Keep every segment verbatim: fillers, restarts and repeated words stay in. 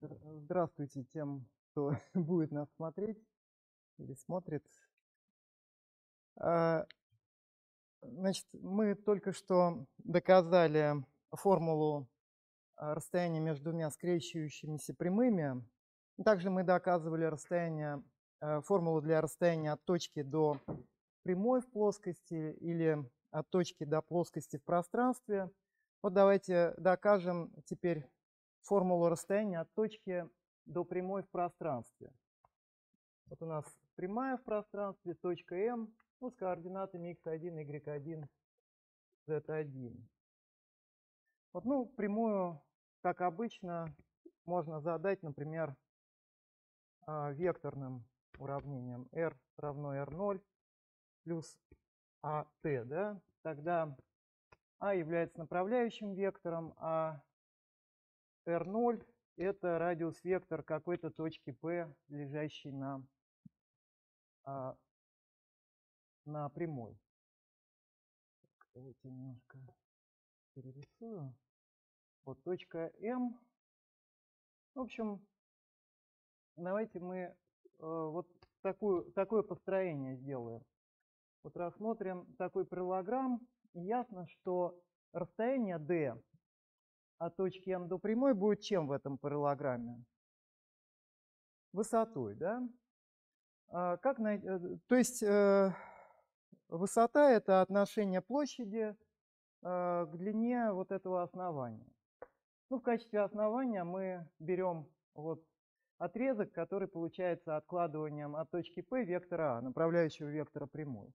Здравствуйте тем, кто будет нас смотреть или смотрит. А, Значит, мы только что доказали формулу а, расстояния между двумя скрещивающимися прямыми. Также мы доказывали расстояние, а, формулу для расстояния от точки до прямой в плоскости или от точки до плоскости в пространстве. Вот давайте докажем теперь формулу расстояния от точки до прямой в пространстве. Вот у нас прямая в пространстве, точка М, ну, с координатами икс один, игрек один, зет один. Вот, ну, прямую, как обычно, можно задать, например, векторным уравнением r равно эр ноль плюс ат, да? Тогда а является направляющим вектором, а эр ноль это радиус-вектор какой-то точки P, лежащей на, на прямой. Давайте немножко перерисую. Вот точка М. В общем, давайте мы э, вот такую, такое построение сделаем. Вот рассмотрим такой параллелограмм. И ясно, что расстояние d от точки М до прямой будет чем в этом параллелограмме? Высотой, да? А как на, э, то есть э, высота – это отношение площади э, к длине вот этого основания. Ну, в качестве основания мы берем вот отрезок, который получается откладыванием от точки P вектора А, направляющего вектора прямой.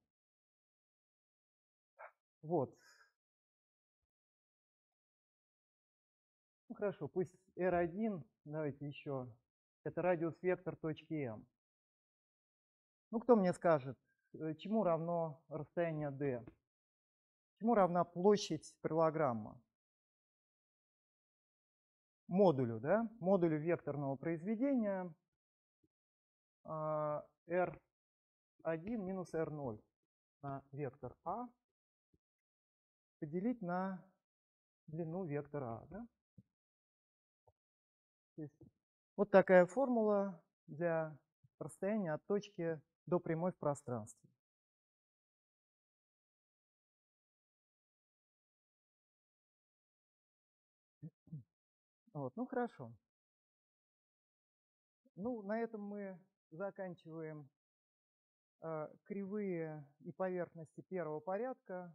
Вот. Ну, хорошо, пусть эр один, давайте еще, это радиус-вектор точки М. Ну, кто мне скажет, чему равно расстояние d? Чему равна площадь параллелограмма? Модулю, да? Модулю векторного произведения эр один минус эр ноль на вектор А поделить на длину вектора А. Да? То есть вот такая формула для расстояния от точки до прямой в пространстве. Вот, ну хорошо. Ну, на этом мы заканчиваем э, кривые и поверхности первого порядка.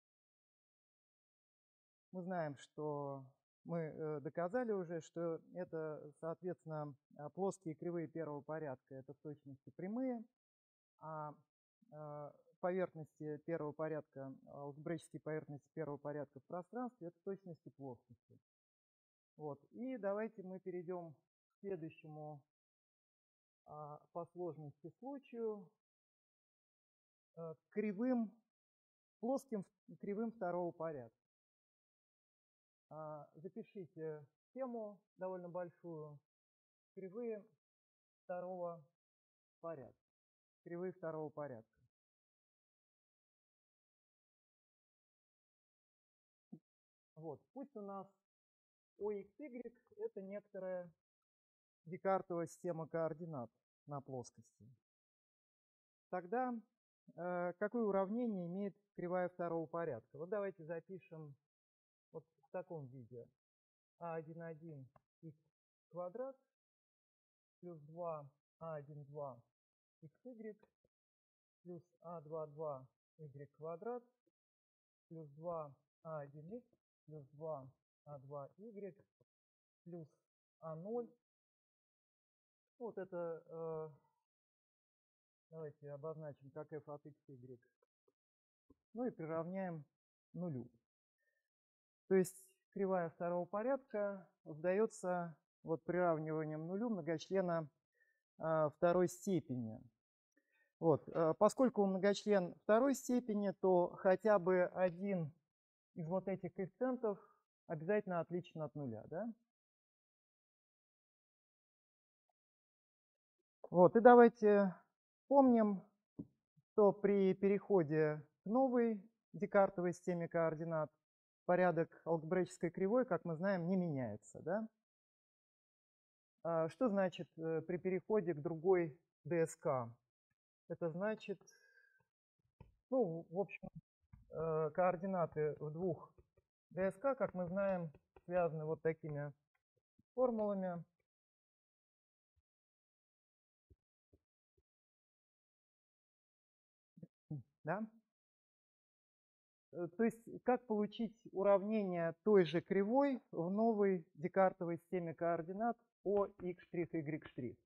Мы знаем, что мы э, доказали уже, что это, соответственно, плоские кривые первого порядка – это в точности прямые, а э, поверхности первого порядка, алгебраические поверхности первого порядка в пространстве – это в точности плоскости. Вот. И давайте мы перейдем к следующему а, по сложности случаю, а, к кривым, плоским кривым второго порядка. А, запишите тему довольно большую. Кривые второго порядка. Кривые второго порядка. Вот. Пусть у нас о икс игрек это некоторая декартова система координат на плоскости. Тогда э, какое уравнение имеет кривая второго порядка? Вот давайте запишем вот в таком виде. а один один х квадрат плюс два а один два xy плюс а два два y квадрат плюс два а один х плюс два а два y плюс а ноль. Вот это э, давайте обозначим как f от xy. Ну и приравняем нулю. То есть кривая второго порядка задается вот приравниванием нулю многочлена э, второй степени. Вот. Поскольку многочлен второй степени, то хотя бы один из вот этих коэффициентов обязательно отличен от нуля. Да? Вот. И давайте помним, что при переходе к новой декартовой системе координат порядок алгебраической кривой, как мы знаем, не меняется. Да? что значит при переходе к другой ДСК? Это значит, ну, в общем, координаты в двух ДСК, как мы знаем, связаны вот такими формулами. Да? То есть, как получить уравнение той же кривой в новой декартовой системе координат о x', y'?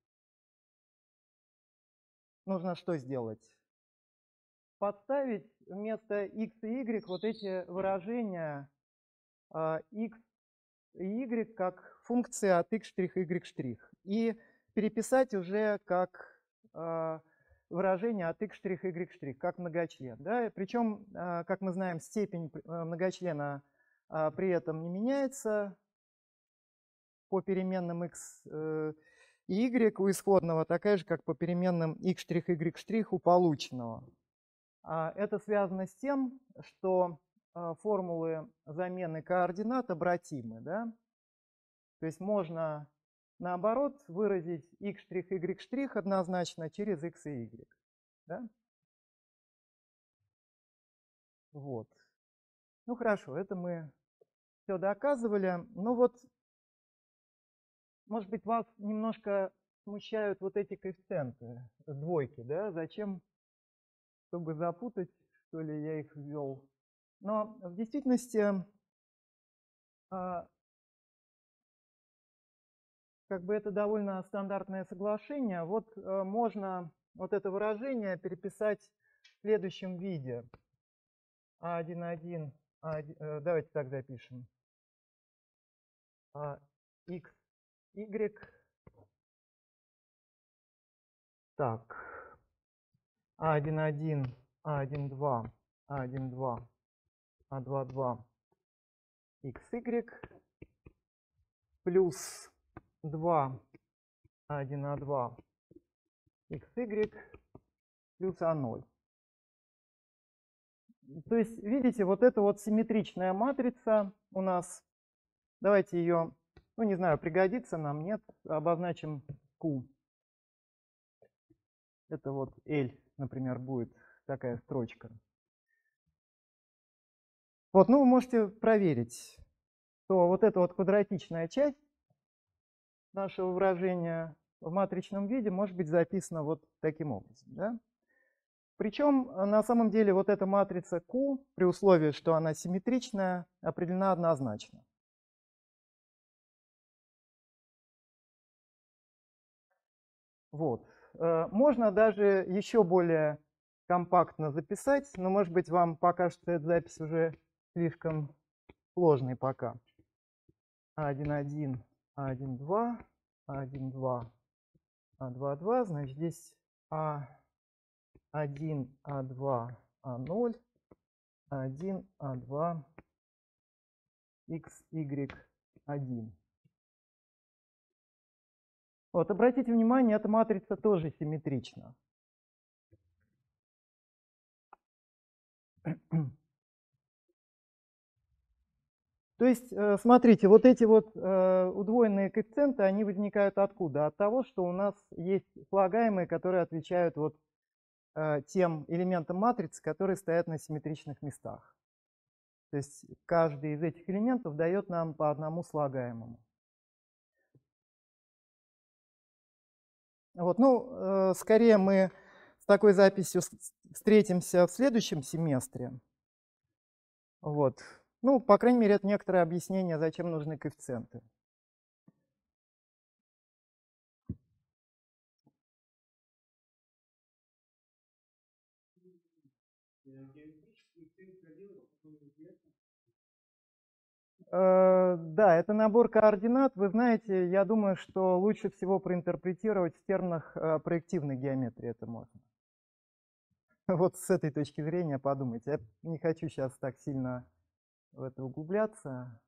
Нужно что сделать? Подставить вместо x и y вот эти выражения x и y как функции от x', y'. И переписать уже как выражение от x', y', как многочлен. Да? Причем, как мы знаем, степень многочлена при этом не меняется по переменным x и y у исходного, такая же, как по переменным x', y' у полученного. Это связано с тем, что формулы замены координат обратимы. Да? То есть можно, наоборот, выразить x', y' однозначно через x и y. Да? Вот. Ну хорошо, это мы все доказывали. Ну вот, может быть, вас немножко смущают вот эти коэффициенты, двойки, да? Зачем? Чтобы запутать, что ли, я их ввел. Но в действительности, как бы это довольно стандартное соглашение. Вот можно вот это выражение переписать в следующем виде. а один, один, давайте так запишем. x, y. Так. а один, один, а один, два, а один, два, а два, два, xy плюс два, а один, а два, xy плюс а ноль. То есть, видите, вот эта вот симметричная матрица у нас, давайте ее, ну не знаю, пригодится нам, нет, обозначим Q. Это вот L, например, будет такая строчка. Вот, ну вы можете проверить, что вот эта вот квадратичная часть нашего выражения в матричном виде может быть записана вот таким образом. Да? Причем на самом деле вот эта матрица Q, при условии, что она симметричная, определена однозначно. Вот. Можно даже еще более компактно записать, но, может быть, вам покажется эта запись уже слишком сложной пока. а один, один, а один, два, а один, два, а два, два, значит, здесь а один, а два, а ноль, а один, а два, x, y, один. Вот, обратите внимание, эта матрица тоже симметрична. То есть, смотрите, вот эти вот удвоенные коэффициенты, они возникают откуда? От того, что у нас есть слагаемые, которые отвечают вот тем элементам матрицы, которые стоят на симметричных местах. То есть каждый из этих элементов дает нам по одному слагаемому. Вот, ну, скорее мы с такой записью встретимся в следующем семестре. Вот. Ну, по крайней мере, это некоторое объяснение, зачем нужны коэффициенты. Да, это набор координат. Вы знаете, я думаю, что лучше всего проинтерпретировать в терминах проективной геометрии это можно. Вот с этой точки зрения подумайте. Я не хочу сейчас так сильно в это углубляться.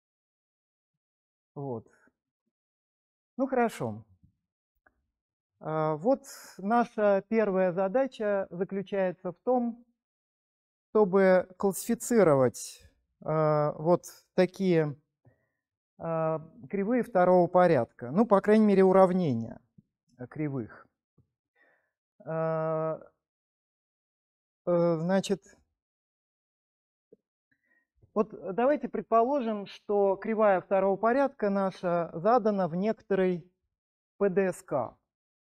Вот. Ну хорошо. Вот наша первая задача заключается в том, чтобы классифицировать вот такие кривые второго порядка. Ну, по крайней мере, уравнения кривых. Значит, вот давайте предположим, что кривая второго порядка наша задана в некоторой пэ дэ эс ка.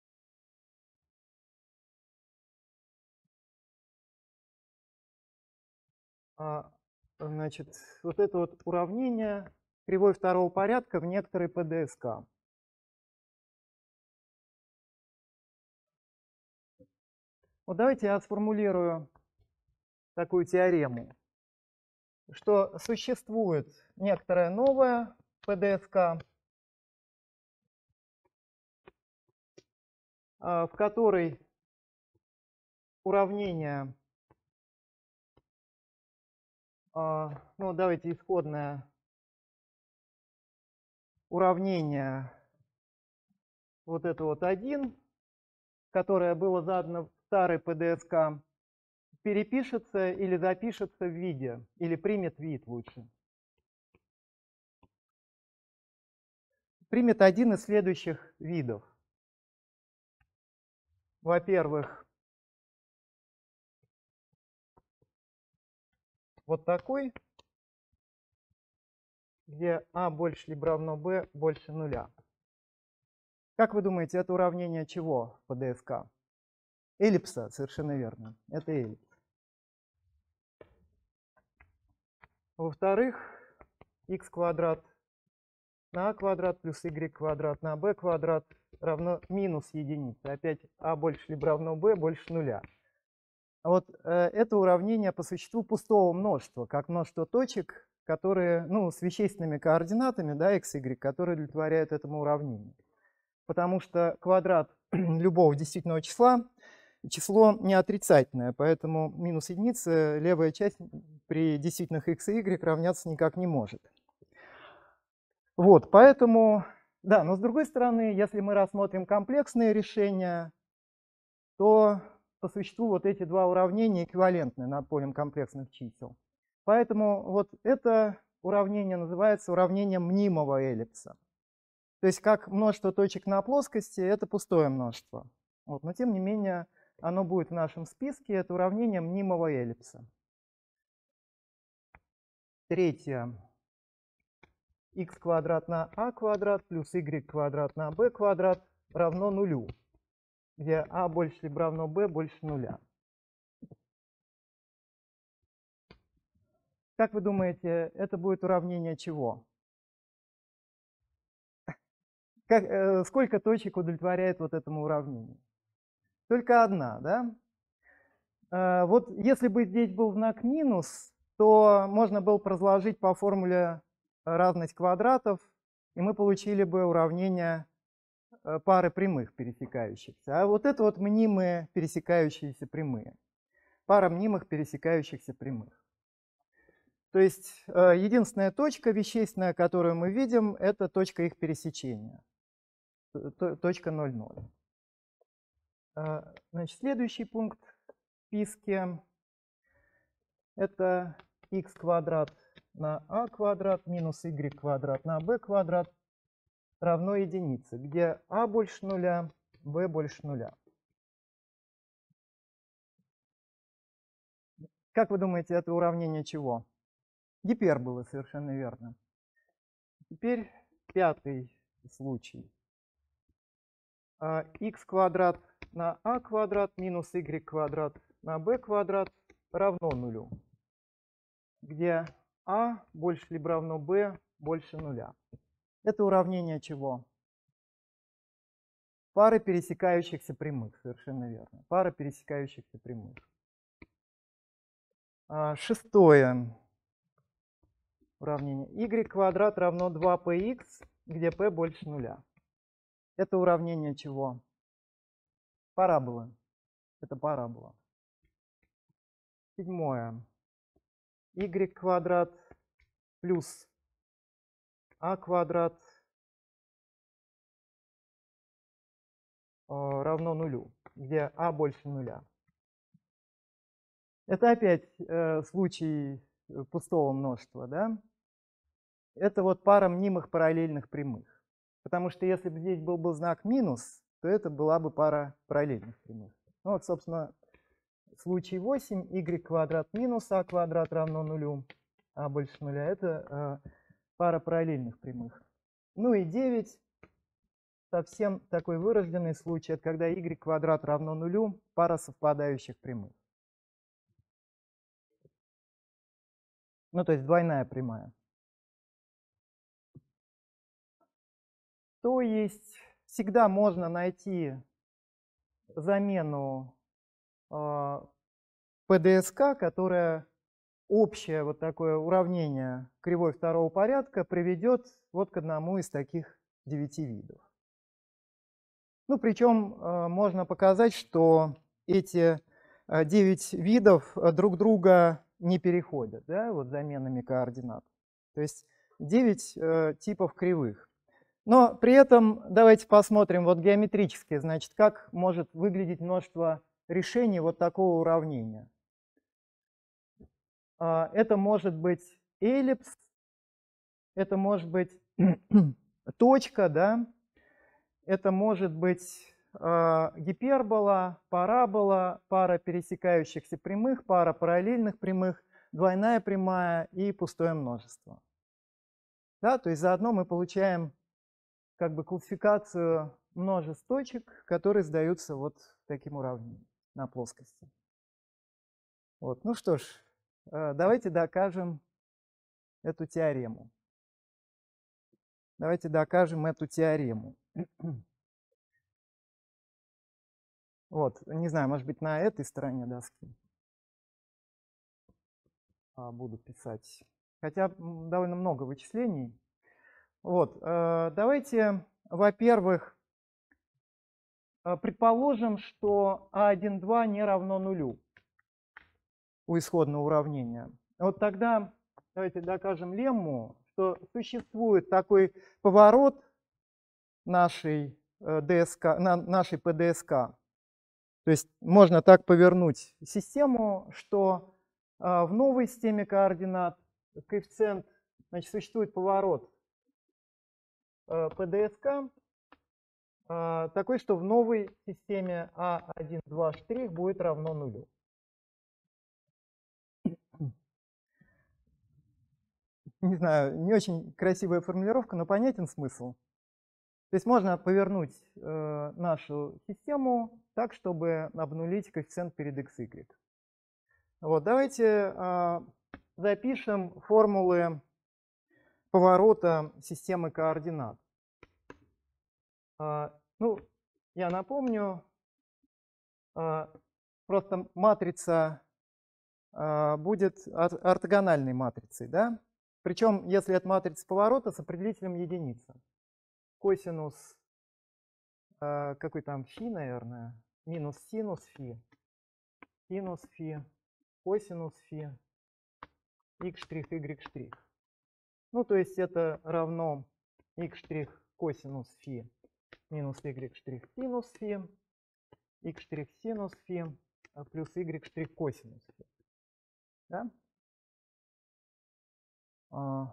Значит, вот это вот уравнение кривой второго порядка в некоторой пэ дэ эс ка. Вот давайте я сформулирую такую теорему, что существует некоторая новая пэ дэ эс ка, в которой уравнение, ну давайте исходное уравнение вот это вот один, которое было задано в старой пэ дэ эс ка, перепишется или запишется в виде, или примет вид лучше. Примет один из следующих видов. Во-первых, вот такой, где а больше либо равно b больше нуля. Как вы думаете, это уравнение чего в пэ дэ эс ка? Эллипса, совершенно верно. Это эллипс. Во-вторых, x квадрат на а квадрат плюс y квадрат на b квадрат равно минус единице. Опять а больше либо равно b больше нуля. Вот э, это уравнение по существу пустого множества, как множество точек, которые, ну, с вещественными координатами, да, x, y, которые удовлетворяют этому уравнению. Потому что квадрат любого действительного числа число не отрицательное, поэтому минус единица, левая часть при действительных x и y равняться никак не может. Вот, поэтому, да, но с другой стороны, если мы рассмотрим комплексные решения, то по существу вот эти два уравнения эквивалентны над полем комплексных чисел. Поэтому вот это уравнение называется уравнением мнимого эллипса. То есть как множество точек на плоскости — это пустое множество. Вот, но тем не менее оно будет в нашем списке, это уравнение мнимого эллипса. Третье. X квадрат на а квадрат плюс y квадрат на b квадрат равно нулю, где а больше либо равно b больше нуля. Как вы думаете, это будет уравнение чего? Как, э, сколько точек удовлетворяет вот этому уравнению? Только одна, да? Э, вот если бы здесь был знак минус, то можно было бы разложить по формуле разность квадратов, и мы получили бы уравнение пары прямых пересекающихся. А вот это вот мнимые пересекающиеся прямые. Пара мнимых пересекающихся прямых. То есть единственная точка вещественная, которую мы видим, это точка их пересечения. Точка ноль ноль. Значит, следующий пункт в списке — это x квадрат на а квадрат минус y квадрат на b квадрат равно единице, где а больше нуля, b больше нуля. Как вы думаете, это уравнение чего? Гиперболы, совершенно верно. Теперь пятый случай. X квадрат на а квадрат минус y квадрат на b квадрат равно нулю, где а больше либо равно b больше нуля. Это уравнение чего? Пары пересекающихся прямых, совершенно верно. Пара пересекающихся прямых. Шестое уравнение. Y квадрат равно два пэ икс, где p больше нуля. Это уравнение чего? Параболы. Это парабола. Седьмое. Y квадрат плюс а квадрат равно нулю, где а больше нуля. Это опять э, случай пустого множества, да? это вот пара мнимых параллельных прямых. Потому что если бы здесь был бы знак минус, то это была бы пара параллельных прямых. Ну вот, собственно, случай восемь, y квадрат минус а квадрат равно нулю, а больше нуля, это э, пара параллельных прямых. Ну и девять, совсем такой вырожденный случай, это когда y квадрат равно нулю, пара совпадающих прямых. Ну, то есть двойная прямая. То есть всегда можно найти замену э, пэ дэ эс ка, которая общее вот такое уравнение кривой второго порядка приведет вот к одному из таких девяти видов. Ну, причем э, можно показать, что эти э, девять видов друг друга не переходят, да, вот заменами координат. То есть девять э, типов кривых. Но при этом давайте посмотрим вот геометрически, значит, как может выглядеть множество решений вот такого уравнения. Это может быть эллипс, это может быть точка, да, это может быть гипербола, парабола, пара пересекающихся прямых, пара параллельных прямых, двойная прямая и пустое множество. Да, то есть заодно мы получаем как бы классификацию множеств точек, которые сдаются вот таким уравнением на плоскости. Вот. Ну что ж, давайте докажем эту теорему. Давайте докажем эту теорему. Вот, не знаю, может быть, на этой стороне доски буду писать. Хотя довольно много вычислений. Вот, давайте, во-первых, предположим, что а один два не равно нулю у исходного уравнения. Вот тогда давайте докажем лемму, что существует такой поворот нашей дэ эс ка, нашей пэ дэ эс ка. То есть можно так повернуть систему, что в новой системе координат коэффициент, значит, существует поворот пэ дэ эс ка такой, что в новой системе а один два' будет равно нулю. Не знаю, не очень красивая формулировка, но понятен смысл. То есть можно повернуть э, нашу систему так, чтобы обнулить коэффициент перед xy. Вот, давайте э, запишем формулы поворота системы координат. Э, ну, я напомню, э, просто матрица э, будет ортогональной матрицей, да? Причем, если это матрица поворота с определителем единица. Косинус, э, какой там фи, наверное, минус синус фи, синус фи, косинус фи, x', y'. Ну, то есть это равно x' косинус фи минус y' синус фи, x' синус фи плюс y' косинус фи. Да? А...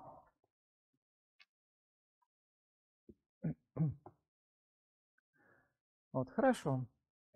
Вот, хорошо.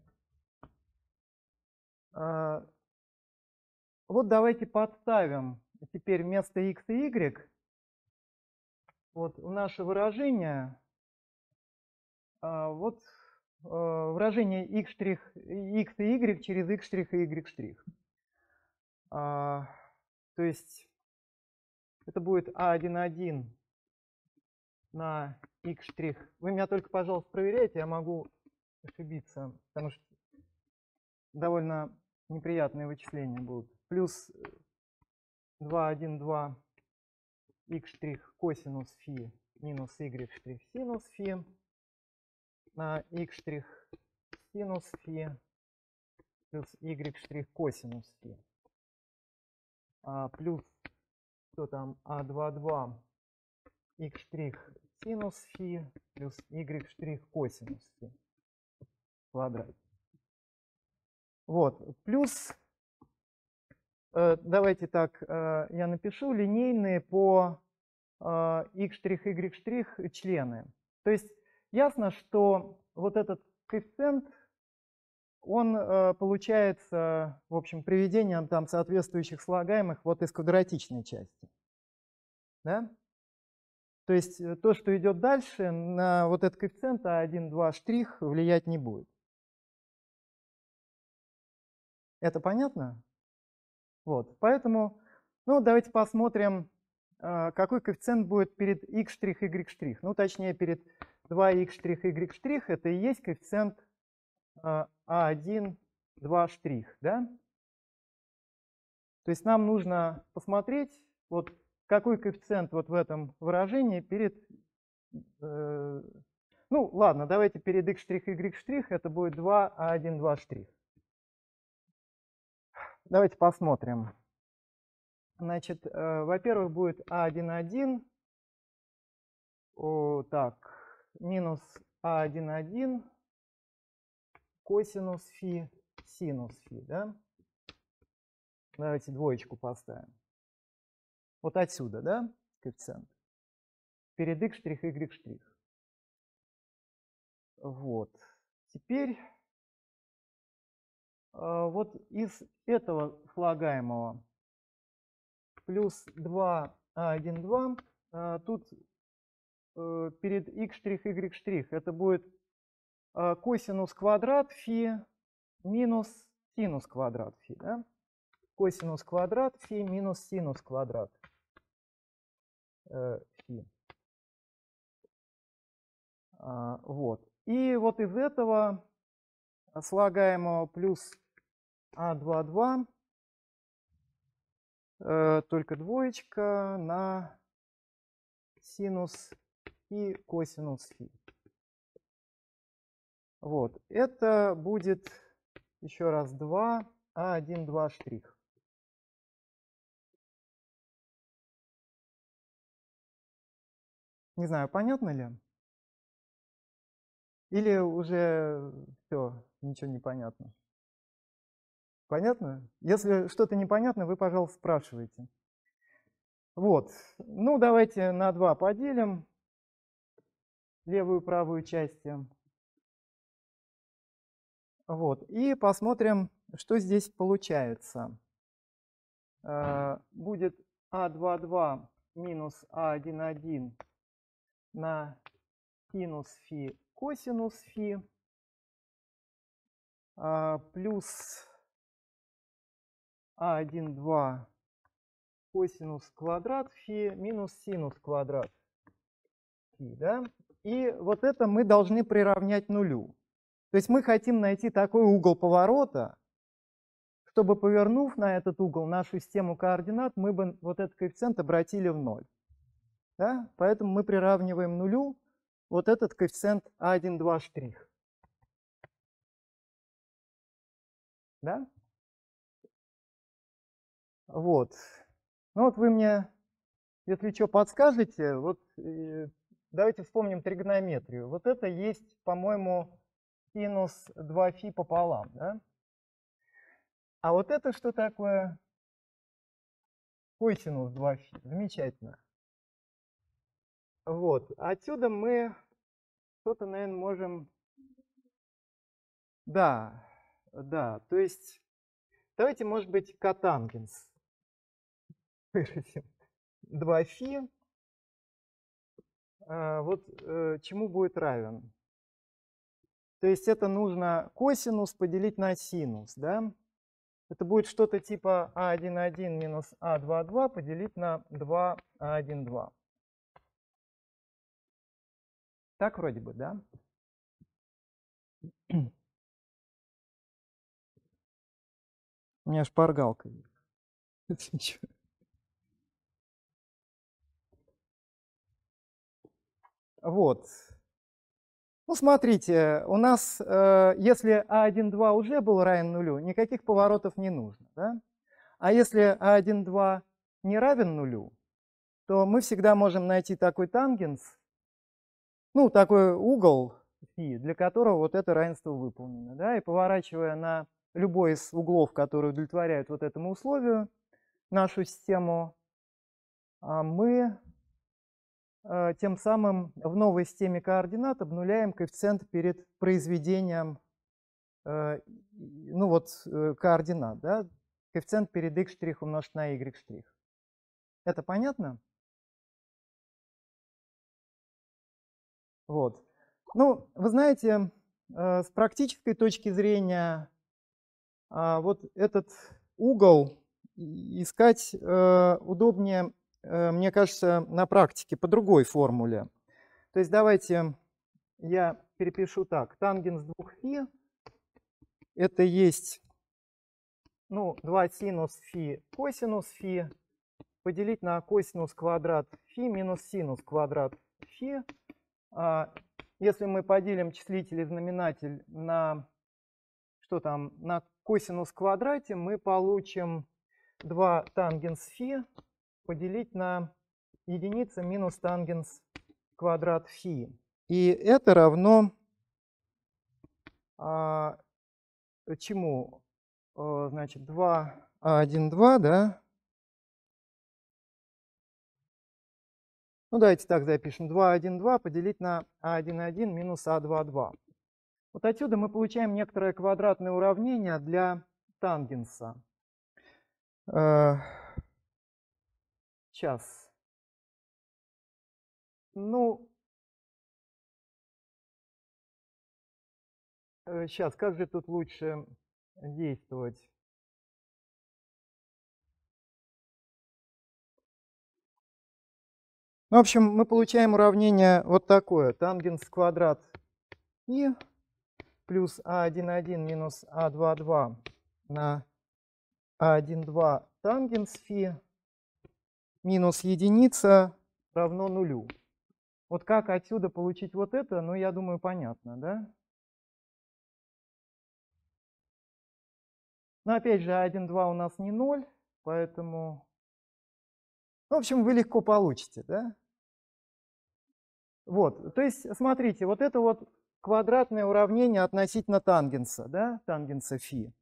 А... Вот давайте подставим теперь вместо x и y вот наше выражение, а, вот а, выражение x', x и y через x' и y'. А, то есть это будет а один один на x'. Вы меня только, пожалуйста, проверяйте, я могу ошибиться, потому что довольно неприятные вычисления будут. Плюс два один два x' косинус фи минус y' синус фи на x' синус фи плюс y' косинус фи. А, плюс что там а два два x' синус фи плюс y' косинус фи в квадрате. Вот, плюс, э, давайте так, э, я напишу линейные по x', y' члены. То есть ясно, что вот этот коэффициент, он э, получается, в общем, приведением там соответствующих слагаемых вот из квадратичной части. Да? То есть то, что идет дальше, на вот этот коэффициент а один, два' влиять не будет. Это понятно? Вот, поэтому, ну, давайте посмотрим, какой коэффициент будет перед x', y'. Ну, точнее, перед два х', y', это и есть коэффициент а один, два', да? То есть нам нужно посмотреть, вот какой коэффициент вот в этом выражении перед... Э, ну, ладно, давайте перед x', y' это будет два а один, два'. Давайте посмотрим. Значит, э, во-первых, будет а один, один. О, так, минус а один, один. Косинус фи, синус фи, да? Давайте двоечку поставим. Вот отсюда, да, коэффициент? Перед x', y'. Вот. Теперь вот из этого слагаемого плюс два а один, два, тут перед x', y' это будет косинус квадрат фи минус синус квадрат фи, да? Косинус квадрат фи минус синус квадрат э, фи. А, вот. И вот из этого слагаемого плюс а два, два, э, только двоечка на синус и косинус фи. Вот. Это будет еще раз два а один, два'. Не знаю, понятно ли? Или уже все, ничего не понятно? Понятно? Если что-то непонятно, вы, пожалуйста, спрашивайте. Вот. Ну, давайте на два поделим левую и правую части. Вот. И посмотрим, что здесь получается. Будет а два, два минус а один, один на синус фи косинус фи плюс а один, два косинус квадрат фи минус синус квадрат фи, да? И вот это мы должны приравнять нулю. То есть мы хотим найти такой угол поворота, чтобы, повернув на этот угол нашу систему координат, мы бы вот этот коэффициент обратили в ноль. Да? Поэтому мы приравниваем нулю вот этот коэффициент а один, два'. Да? Вот. Ну вот вы мне, если что, подскажете, вот э, давайте вспомним тригонометрию. Вот это есть, по-моему, синус два фи пополам, да? А вот это что такое? Косинус два фи. Замечательно. Вот. Отсюда мы что-то, наверное, можем... Да, да. То есть давайте, может быть, котангенс выразим. два фи. Вот чему будет равен? То есть это нужно косинус поделить на синус, да? Это будет что-то типа а один, один минус а два, два поделить на два а один, два. Так вроде бы, да? У меня шпаргалка есть. Вот. Ну, смотрите, у нас, э, если а один, два уже был равен нулю, никаких поворотов не нужно, да? А если а один, два не равен нулю, то мы всегда можем найти такой тангенс, ну, такой угол фи, для которого вот это равенство выполнено, да? И поворачивая на любой из углов, которые удовлетворяют вот этому условию, нашу систему, мы тем самым в новой системе координат обнуляем коэффициент перед произведением ну вот, координат. Да? Коэффициент перед x' умножить на y'. Это понятно? Вот. Ну, вы знаете, с практической точки зрения, вот этот угол искать удобнее, мне кажется, на практике по другой формуле. То есть давайте я перепишу так. Тангенс двух φ это есть ну, два синус φ косинус φ поделить на косинус квадрат φ минус синус квадрат φ. Если мы поделим числитель и знаменатель на что там, на косинус в квадрате, мы получим два тангенс φ поделить на единица минус тангенс квадрат φ. И это равно а, чему? А, значит, два а один, два, да? Ну, давайте так запишем. два один, два поделить на а один, один минус а два, два. Вот отсюда мы получаем некоторое квадратное уравнение для тангенса. Сейчас. Ну, сейчас, как же тут лучше действовать? Ну, в общем, мы получаем уравнение вот такое. Тангенс квадрат и плюс а один, один минус а два, два на а один, два тангенс φ минус единица равно нулю. Вот как отсюда получить вот это, ну, я думаю, понятно, да? Но опять же, а один, два у нас не ноль, поэтому... В общем, вы легко получите, да? Вот, то есть, смотрите, вот это вот квадратное уравнение относительно тангенса, да, тангенса φ.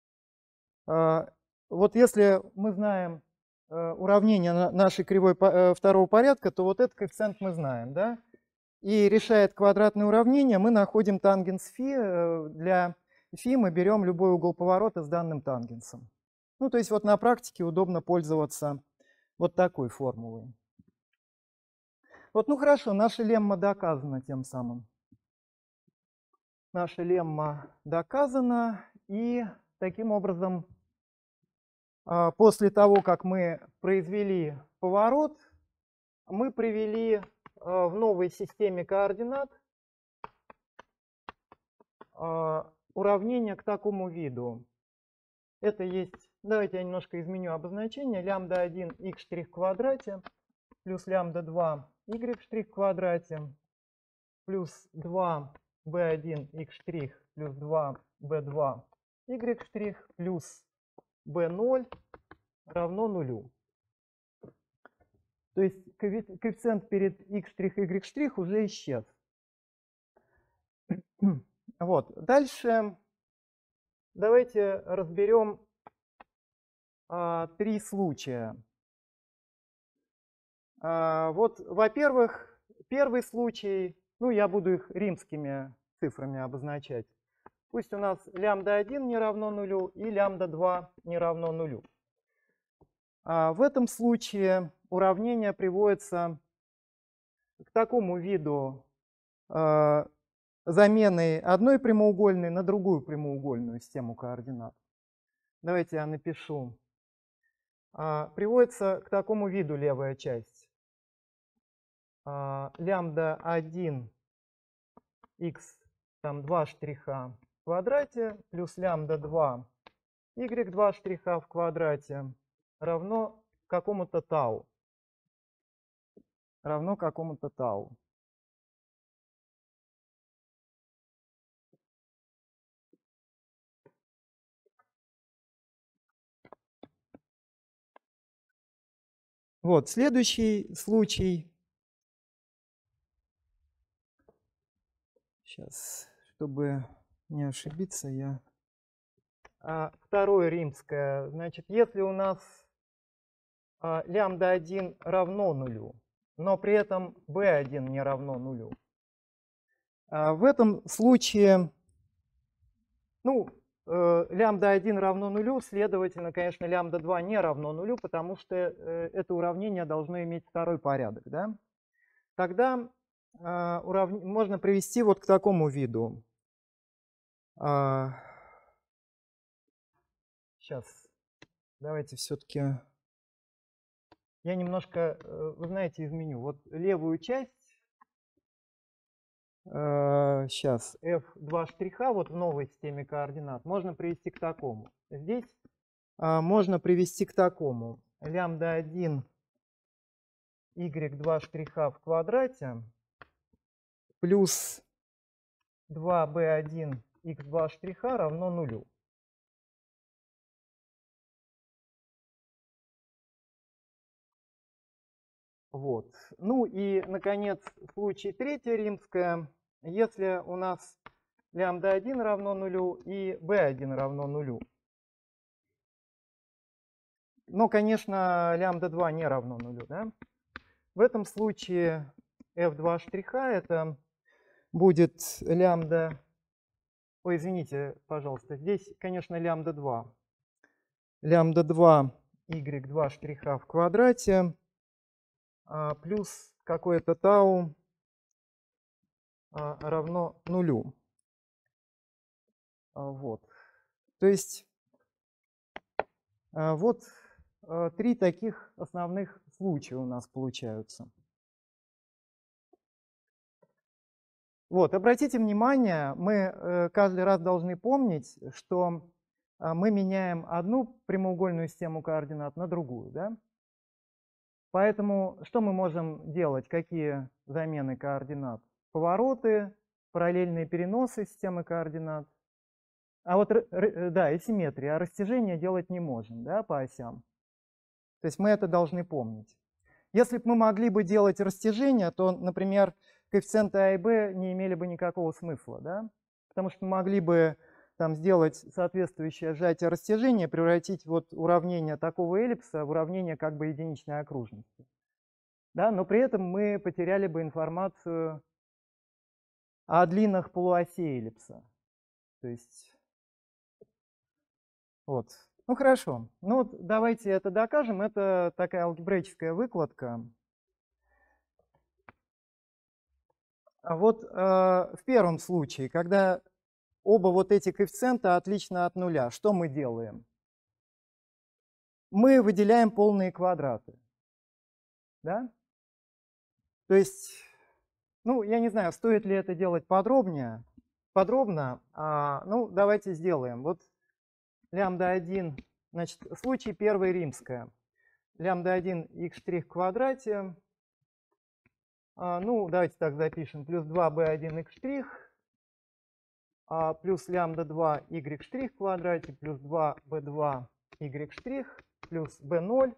Вот если мы знаем уравнение нашей кривой второго порядка, то вот этот коэффициент мы знаем, да? И решая квадратное уравнение, мы находим тангенс φ. Для φ мы берем любой угол поворота с данным тангенсом. Ну, то есть вот на практике удобно пользоваться вот такой формулой. Вот, ну хорошо, наша лемма доказана тем самым. Наша лемма доказана, и таким образом, после того, как мы произвели поворот, мы привели в новой системе координат уравнение к такому виду. Это есть, давайте я немножко изменю обозначение, лямбда один x' в квадрате плюс лямбда два y' в квадрате плюс два бэ один x' плюс два бэ два y' плюс бэ ноль равно нулю. То есть коэффициент перед x', y' уже исчез. Вот. Дальше давайте разберем а, три случая. А, вот, во-первых, первый случай, ну, я буду их римскими цифрами обозначать. Пусть у нас лямбда один не равно нулю и лямбда два не равно нулю. А в этом случае уравнение приводится к такому виду а, замены одной прямоугольной на другую прямоугольную систему координат. Давайте я напишу. А, приводится к такому виду левая часть. А, лямбда один x там два штриха в квадрате плюс лямбда два y два штриха в квадрате равно какому-то тау. Равно какому-то тау. Вот, следующий случай. Сейчас, чтобы не ошибиться, я... А, второе римское. Значит, если у нас а, лямбда один равно нулю, но при этом бэ один не равно нулю. В этом случае, ну, лямбда один равно нулю, следовательно, конечно, лямбда два не равно нулю, потому что это уравнение должно иметь второй порядок. Да? Тогда урав... можно привести вот к такому виду. Сейчас, давайте все-таки я немножко, вы знаете, изменю. Вот левую часть, сейчас, эф два штриха, вот в новой системе координат, можно привести к такому. Здесь можно привести к такому. Лямбда один y два штриха в квадрате плюс два бэ один икс два штриха равно нулю. Вот. Ну и, наконец, в случае третье римское, если у нас лямбда один равно нулю и бэ один равно нулю. Но, конечно, лямбда два не равно нулю. Да? В этом случае эф два штриха это будет лямбда... Ой, извините, пожалуйста, здесь, конечно, лямбда два. Лямбда два y два штриха в квадрате плюс какое-то тау равно нулю. Вот. То есть вот три таких основных случая у нас получаются. Вот, обратите внимание, мы каждый раз должны помнить, что мы меняем одну прямоугольную систему координат на другую. Да? Поэтому что мы можем делать? Какие замены координат? Повороты, параллельные переносы системы координат. А вот, да, и симметрия. А растяжение делать не можем, да, по осям. То есть мы это должны помнить. Если бы мы могли бы делать растяжение, то, например, коэффициенты А и Б не имели бы никакого смысла, да? Потому что мы могли бы там сделать соответствующее сжатие растяжения, превратить вот уравнение такого эллипса в уравнение как бы единичной окружности. Да? Но при этом мы потеряли бы информацию о длинах полуосей эллипса. То есть, вот. Ну хорошо. Ну вот давайте это докажем. Это такая алгебраическая выкладка. А вот э, в первом случае, когда оба вот эти коэффициента отлично от нуля, что мы делаем? Мы выделяем полные квадраты. Да? То есть, ну, я не знаю, стоит ли это делать подробнее. Подробно, а, ну, давайте сделаем. Вот лямбда один, значит, случай первый римское. Лямбда один x' в квадрате. А, ну, давайте так запишем. Плюс два бэ один x', а, плюс лямбда два y' в квадрате, плюс два бэ два y', плюс бэ ноль.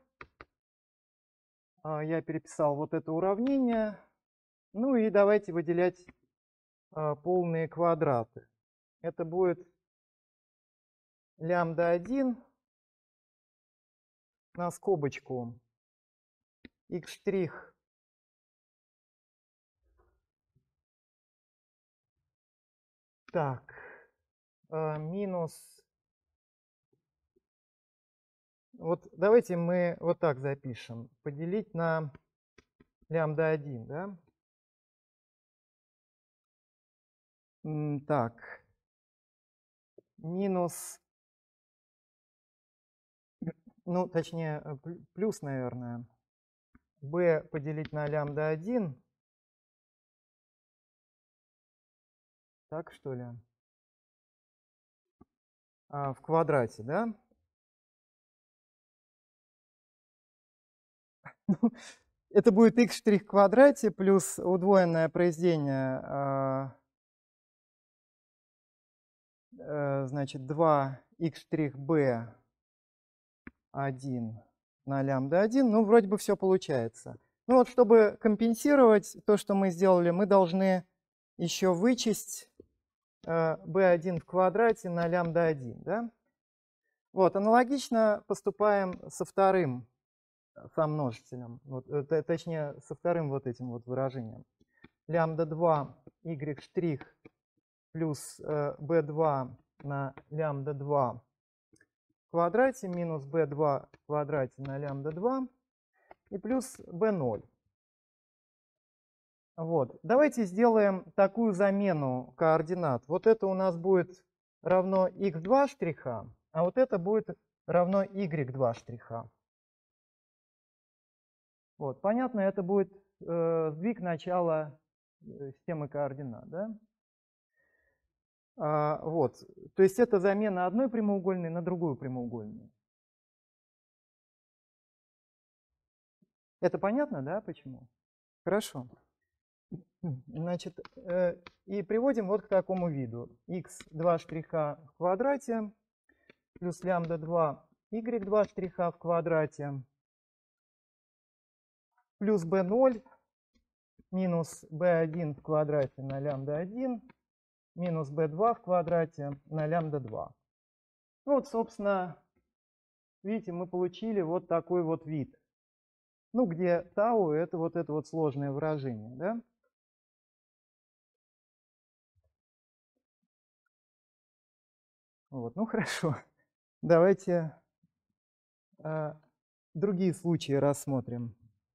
А, я переписал вот это уравнение. Ну и давайте выделять а, полные квадраты. Это будет лямбда один на скобочку x'. Так, а, минус... Вот давайте мы вот так запишем. Поделить на лямбда один, да? Так, минус, ну, точнее, плюс, наверное, b поделить на лямбда один. Так, что ли? А, в квадрате, да? Это будет x' в квадрате плюс удвоенное произведение, значит, два x' b один на лямбда один. Ну, вроде бы все получается. Ну вот, чтобы компенсировать то, что мы сделали, мы должны еще вычесть бэ один в квадрате на лямбда один. Да? Вот, аналогично поступаем со вторым со множителем, вот, это, точнее со вторым вот этим вот выражением. Лямбда два y' плюс э, b два на лямбда два в квадрате минус b два в квадрате на лямбда два и плюс b ноль. Вот. Давайте сделаем такую замену координат. Вот это у нас будет равно икс два штриха, а вот это будет равно игрек два штриха. Вот. Понятно, это будет э, сдвиг начала э, системы координат. Да? А, вот. То есть это замена одной прямоугольной на другую прямоугольную. Это понятно, да, почему? Хорошо. Значит, э, и приводим вот к такому виду. икс два штриха в квадрате плюс лямбда два игрек два штриха в квадрате плюс b ноль минус b один в квадрате на лямбда один минус b два в квадрате на лямбда два. Ну вот, собственно, видите, мы получили вот такой вот вид. Ну, где тау — это вот это вот сложное выражение, да? Вот, ну хорошо. Давайте э, другие случаи рассмотрим.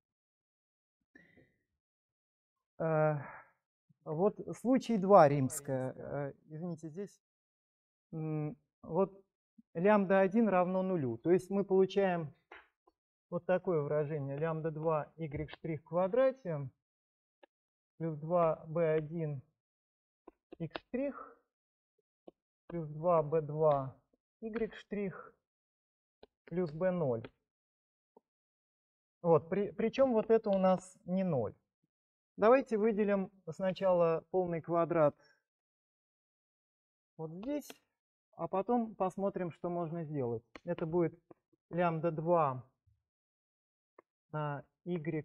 Э, вот случай два римская. Э, извините, здесь м, вот лямбда один равно нулю. То есть мы получаем вот такое выражение. Лямбда два y' в квадрате плюс два b один x' плюс два b два y' плюс b ноль. Вот, при, причем вот это у нас не ноль. Давайте выделим сначала полный квадрат вот здесь, а потом посмотрим, что можно сделать. Это будет лямбда два на y'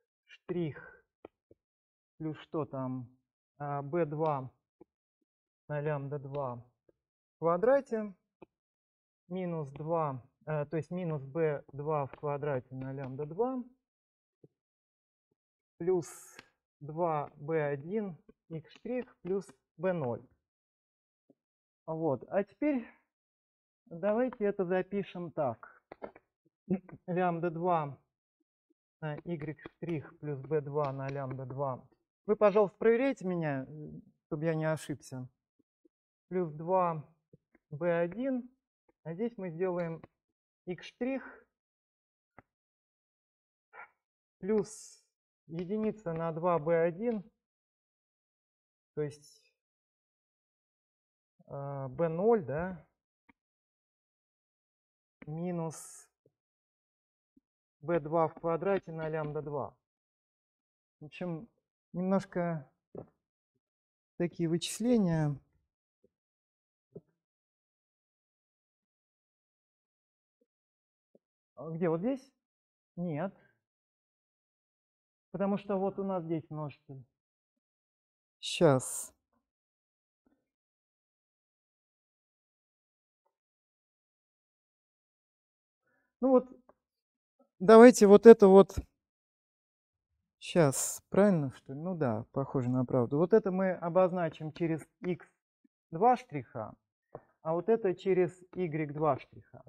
плюс что там, b два на лямбда два в квадрате минус два, то есть минус b два в квадрате на лямбда два плюс два b один x' плюс b ноль. Вот. А теперь давайте это запишем так. Лямбда два на y' плюс b два на лямбда два. Вы, пожалуйста, проверяйте меня, чтобы я не ошибся. Плюс два b один. А здесь мы сделаем x' плюс единица на два b один, то есть э, b ноль, да, минус b два в квадрате на лямбда два. В общем, немножко такие вычисления. Где, вот здесь? Нет. Потому что вот у нас здесь множитель. Сейчас. Ну вот, давайте вот это вот. Сейчас, правильно, что ли? Ну да, похоже на правду. Вот это мы обозначим через икс два штриха, а вот это через игрек два штриха.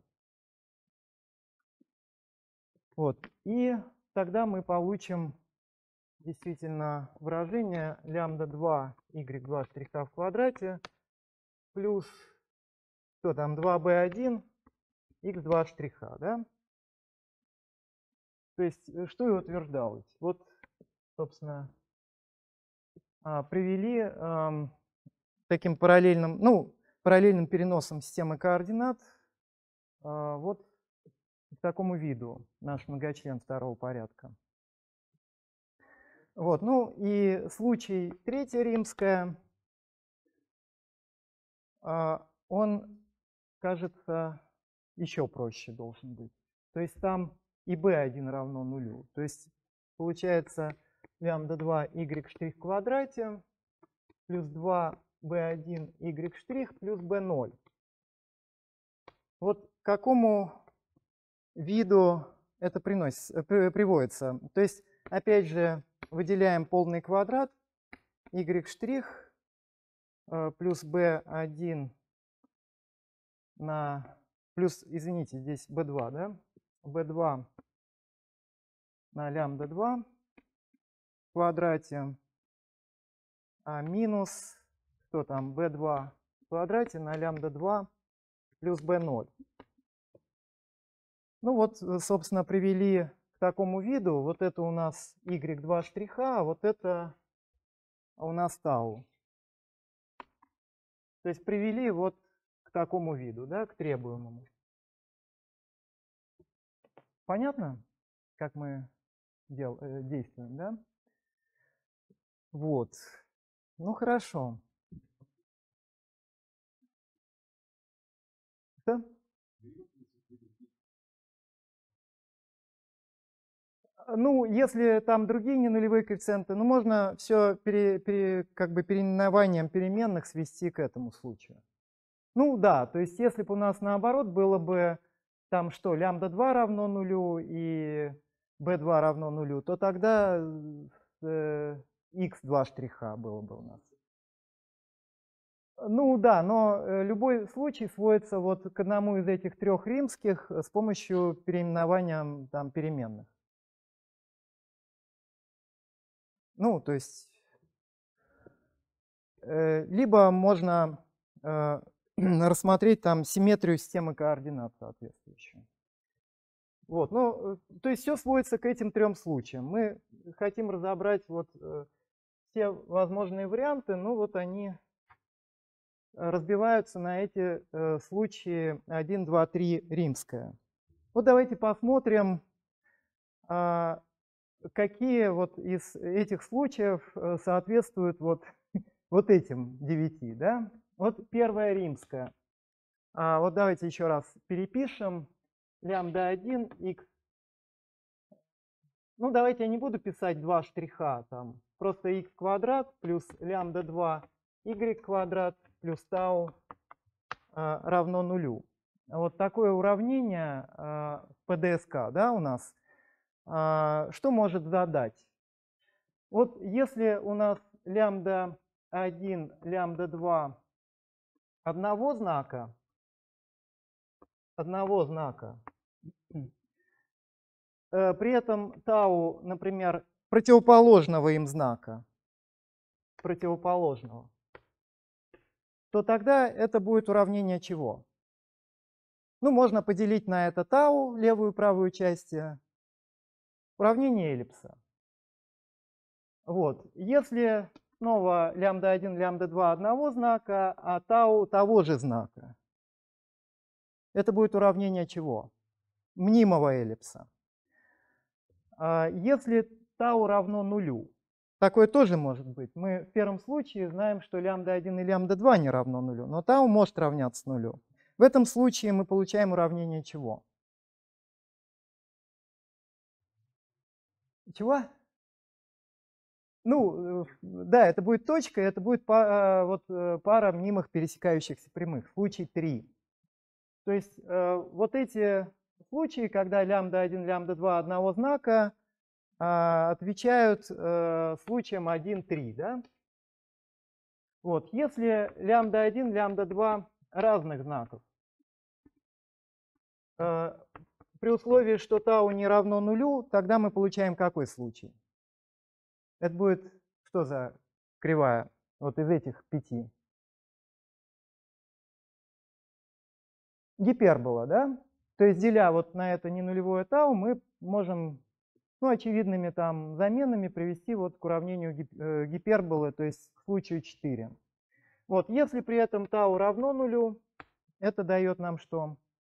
Вот. И тогда мы получим действительно выражение лямбда два игрек два штриха в квадрате плюс, что там, два b один икс два штриха, да? То есть, что и утверждалось. Вот, собственно, привели э, таким параллельным, ну, параллельным переносом системы координат э, вот к такому виду наш многочлен второго порядка. Вот, ну и случай третья римская, э, он, кажется, еще проще должен быть. То есть там и b один равно нулю. То есть получается лямбда два y' в квадрате плюс два b один y' плюс b ноль. Вот к какому виду это приносится, приводится? То есть, опять же, выделяем полный квадрат y' плюс b один на плюс, извините, здесь b два, да? b два на лямбда два в квадрате, а минус, что там, b два в квадрате на лямбда два плюс b ноль. Ну вот, собственно, привели к такому виду. Вот это у нас y два штриха, а вот это у нас тау. То есть привели вот к такому виду, да, к требуемому. Понятно, как мы дел, э, действуем, да? Вот. Ну хорошо. Что? Ну, если там другие ненулевые коэффициенты, ну, можно все пере, пере, как бы переименованием переменных свести к этому случаю. Ну да, то есть если бы у нас наоборот было бы там что, лямбда два равно нулю и b два равно нулю, то тогда э, x два штриха было бы у нас. Ну да, но любой случай сводится вот к одному из этих трех римских с помощью переименования там переменных. Ну, то есть, э, либо можно э, рассмотреть там симметрию системы координат соответствующую. Вот, ну, то есть все сводится к этим трем случаям. Мы хотим разобрать вот э, все возможные варианты, ну вот они разбиваются на эти э, случаи один, два, три римская. Вот давайте посмотрим, э, какие вот из этих случаев э, соответствуют вот, вот этим девяти. Да? Вот первая римская. А, вот давайте еще раз перепишем. Лямбда один, х. Ну, давайте я не буду писать два штриха. Там просто х квадрат плюс лямбда два, y квадрат плюс тау а, равно нулю. Вот такое уравнение а, в пэ дэ эс ка, да, у нас. А, что может задать? Вот если у нас лямбда один, лямбда два одного знака, одного знака, при этом тау, например, противоположного им знака, противоположного, то тогда это будет уравнение чего? Ну, можно поделить на это тау, левую и правую части, уравнение эллипса. Вот. Если снова лямбда один, лямбда два одного знака, а тау того же знака, это будет уравнение чего? Мнимого эллипса. Если тау равно нулю, такое тоже может быть. Мы в первом случае знаем, что лямбда один и лямбда два не равно нулю, но тау может равняться нулю. В этом случае мы получаем уравнение чего? Чего? Ну, да, это будет точка, это будет пара, вот, пара мнимых пересекающихся прямых, случай три. То есть вот эти случаи, когда лямбда один, лямбда два одного знака, отвечают случаям один, три. Да? Вот. Если лямбда один, лямбда два разных знаков, при условии, что тау не равно нулю, тогда мы получаем какой случай? Это будет что за кривая вот из этих пяти? Гипербола, да? То есть, деля вот на это ненулевое тау, мы можем, ну, очевидными там заменами привести вот к уравнению гиперболы, то есть к случаю четыре. Вот, если при этом тау равно нулю, это дает нам что?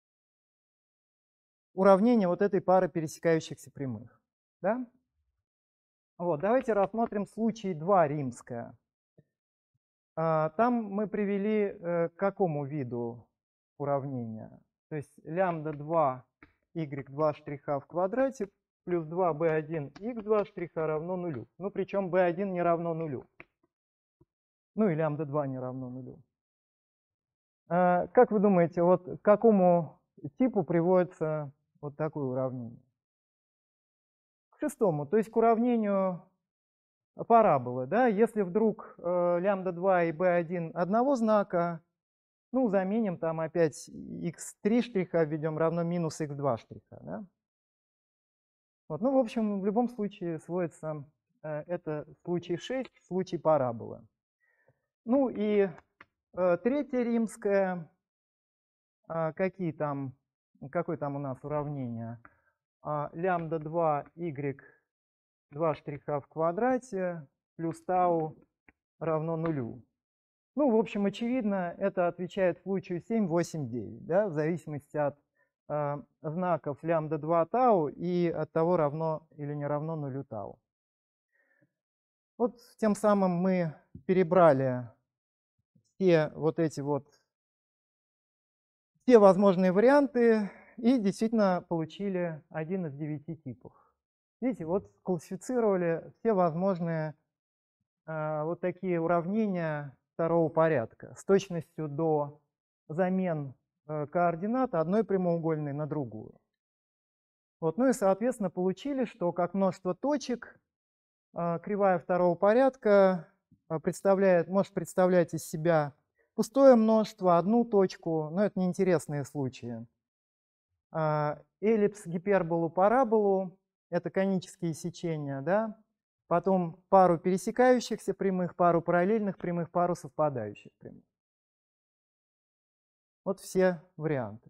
Уравнение вот этой пары пересекающихся прямых. Да? Вот, давайте рассмотрим случай два римская. Там мы привели к какому виду уравнения? То есть лямбда два, y два штриха в квадрате плюс два бэ один, х два штриха равно нулю. Ну, причем бэ один не равно нулю. Ну и лямбда два не равно нулю. Как вы думаете, вот к какому типу приводится вот такое уравнение? к шестому, то есть к уравнению параболы. Да? Если вдруг э, лямбда два и b один одного знака, ну, заменим там опять икс три штриха, введем равно минус икс два штриха. Да? Вот, ну, в общем, в любом случае сводится э, это случай шесть, случай параболы. Ну и э, третья римская, э, какие там, какое там у нас уравнение? Э, лямбда два y два штриха в квадрате плюс тау равно нулю. Ну, в общем, очевидно, это отвечает случаю семь, восемь, девять, да, в зависимости от э, знаков лямбда два тау и от того, равно или не равно нулю тау. Вот тем самым мы перебрали все вот эти вот, все возможные варианты и действительно получили один из девяти типов. Видите, вот классифицировали все возможные э, вот такие уравнения второго порядка с точностью до замен э, координат одной прямоугольной на другую. Вот, ну и, соответственно, получили, что как множество точек э, кривая второго порядка представляет, может представлять из себя пустое множество, одну точку, но это неинтересные случаи. Э, эллипс, гиперболу, параболу — это конические сечения, да? Потом пару пересекающихся прямых, пару параллельных прямых, пару совпадающих прямых. Вот все варианты.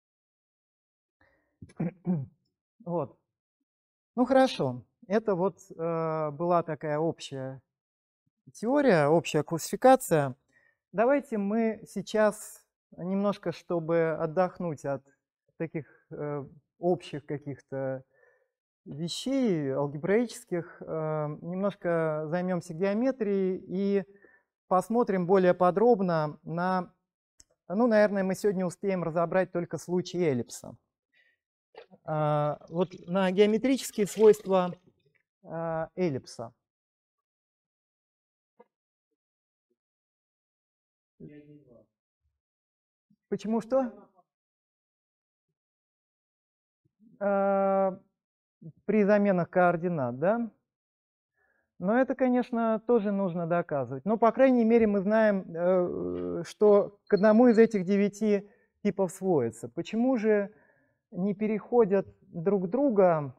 Вот. Ну хорошо, это вот э, была такая общая теория, общая классификация. Давайте мы сейчас немножко, чтобы отдохнуть от таких э, общих каких-то вещей алгебраических, э, немножко займемся геометрией и посмотрим более подробно на, ну, наверное, мы сегодня успеем разобрать только случай эллипса. Э, вот на геометрические свойства э, эллипса. Почему что? Э, при заменах координат, да? Но это, конечно, тоже нужно доказывать. Но, по крайней мере, мы знаем, что к одному из этих девяти типов сводится. Почему же не переходят друг друга?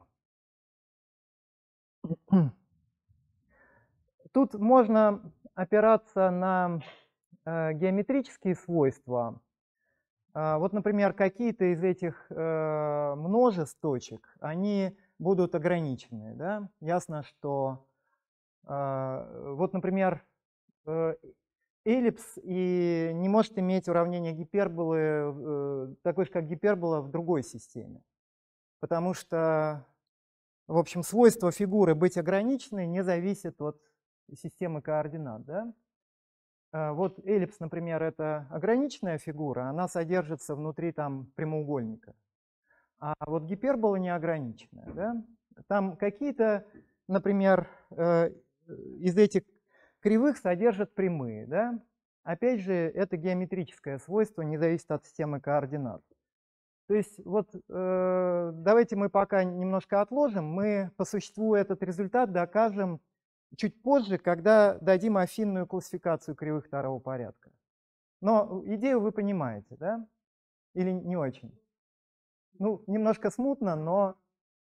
Тут можно опираться на геометрические свойства. Вот, например, какие-то из этих множеств точек, они будут ограничены. Да? Ясно, что вот, например, эллипс и не может иметь уравнение гиперболы, такой же, как гипербола в другой системе. Потому что, в общем, свойство фигуры быть ограниченной не зависит от системы координат. Да? Вот эллипс, например, это ограниченная фигура, она содержится внутри там прямоугольника. А вот гипербола не ограниченная. Да? Там какие-то, например, из этих кривых содержат прямые. Да? Опять же, это геометрическое свойство, не зависит от системы координат. То есть вот э, давайте мы пока немножко отложим, мы по существу этот результат докажем чуть позже, когда дадим афинную классификацию кривых второго порядка. Но идею вы понимаете, да? Или не очень? Ну, немножко смутно, но...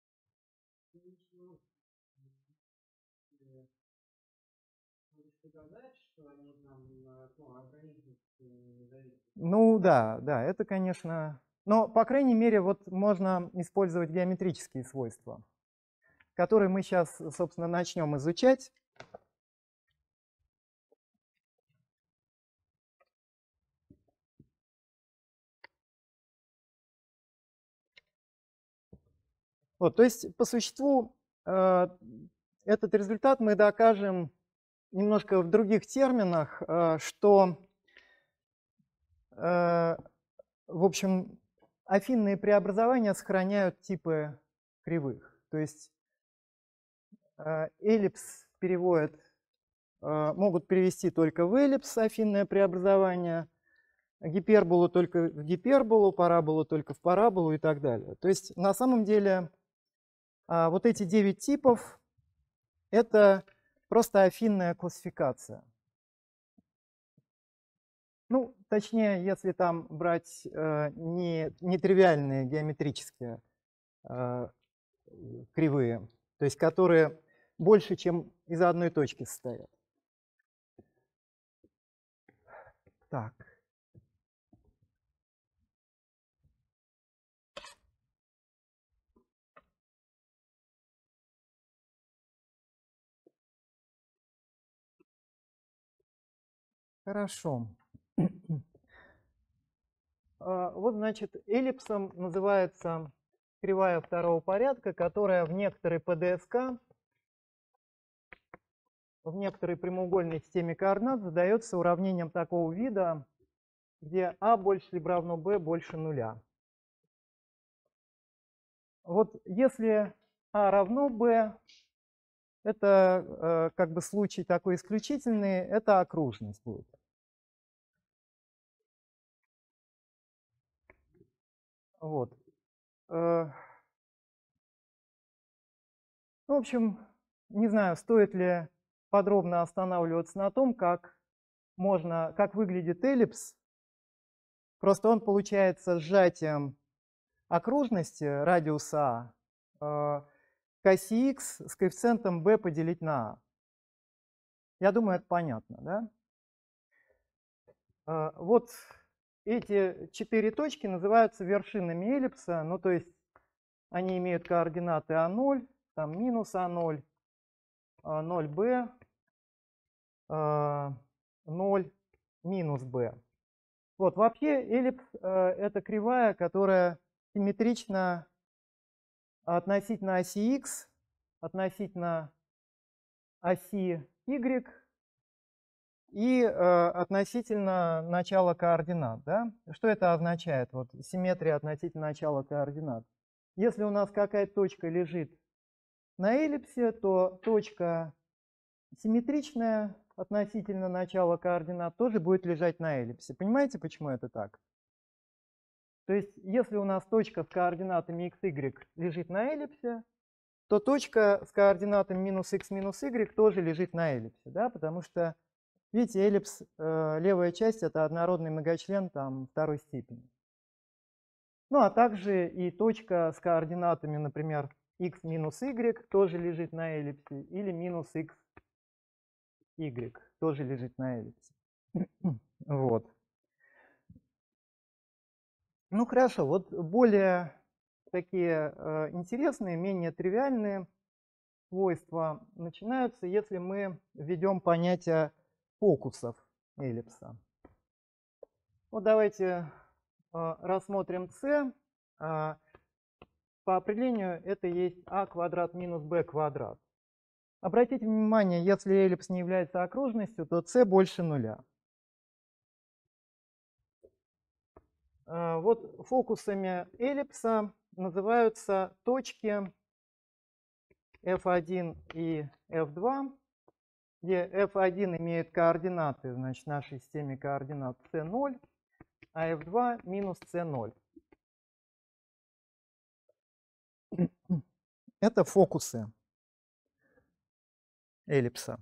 Ну да, да, это, конечно... Но, по крайней мере, вот можно использовать геометрические свойства, которые мы сейчас, собственно, начнем изучать. Вот, то есть, по существу, э, этот результат мы докажем немножко в других терминах, э, что, э, в общем, афинные преобразования сохраняют типы кривых. То есть э, эллипс переводят, э, могут перевести только в эллипс афинное преобразование, гиперболу только в гиперболу, параболу только в параболу и так далее. То есть на самом деле А вот эти девять типов — это просто афинная классификация. Ну, точнее, если там брать э, не нетривиальные геометрические э, кривые, то есть которые больше, чем из одной точки состоят. Так. Хорошо. Вот, значит, эллипсом называется кривая второго порядка, которая в некоторой пэ дэ эс ка, в некоторой прямоугольной системе координат задается уравнением такого вида, где а больше либо равно b больше нуля. Вот если а равно b, это э, как бы случай такой исключительный, это окружность будет. Вот. Э, в общем, не знаю, стоит ли подробно останавливаться на том, как можно, как выглядит эллипс. Просто он получается сжатием окружности радиуса А к оси х с коэффициентом b поделить на а. Я думаю, это понятно, да? А, вот эти четыре точки называются вершинами эллипса, ну то есть они имеют координаты а ноль, там минус а ноль, ноль b, ноль, минус b. Вот вообще эллипс — это кривая, которая симметрична относительно оси х, относительно оси y и э, относительно начала координат. Да? Что это означает? Вот симметрия относительно начала координат. Если у нас какая-то точка лежит на эллипсе, то точка симметричная относительно начала координат тоже будет лежать на эллипсе. Понимаете, почему это так? То есть, если у нас точка с координатами x, y лежит на эллипсе, то точка с координатами минус x, минус y тоже лежит на эллипсе, да? Потому что, видите, эллипс, э, левая часть — это однородный многочлен там, второй степени. Ну, а также и точка с координатами, например, x минус y тоже лежит на эллипсе, или минус x, y тоже лежит на эллипсе. Вот. Ну, хорошо, вот более такие э, интересные, менее тривиальные свойства начинаются, если мы введем понятие фокусов эллипса. Вот давайте э, рассмотрим c. Э, по определению это есть а квадрат минус b квадрат. Обратите внимание, если эллипс не является окружностью, то c больше нуля. Э, вот фокусами эллипса называются точки эф один и эф два, где эф один имеет координаты, значит, в нашей системе координат си ноль, а эф два минус си ноль. Это фокусы эллипса.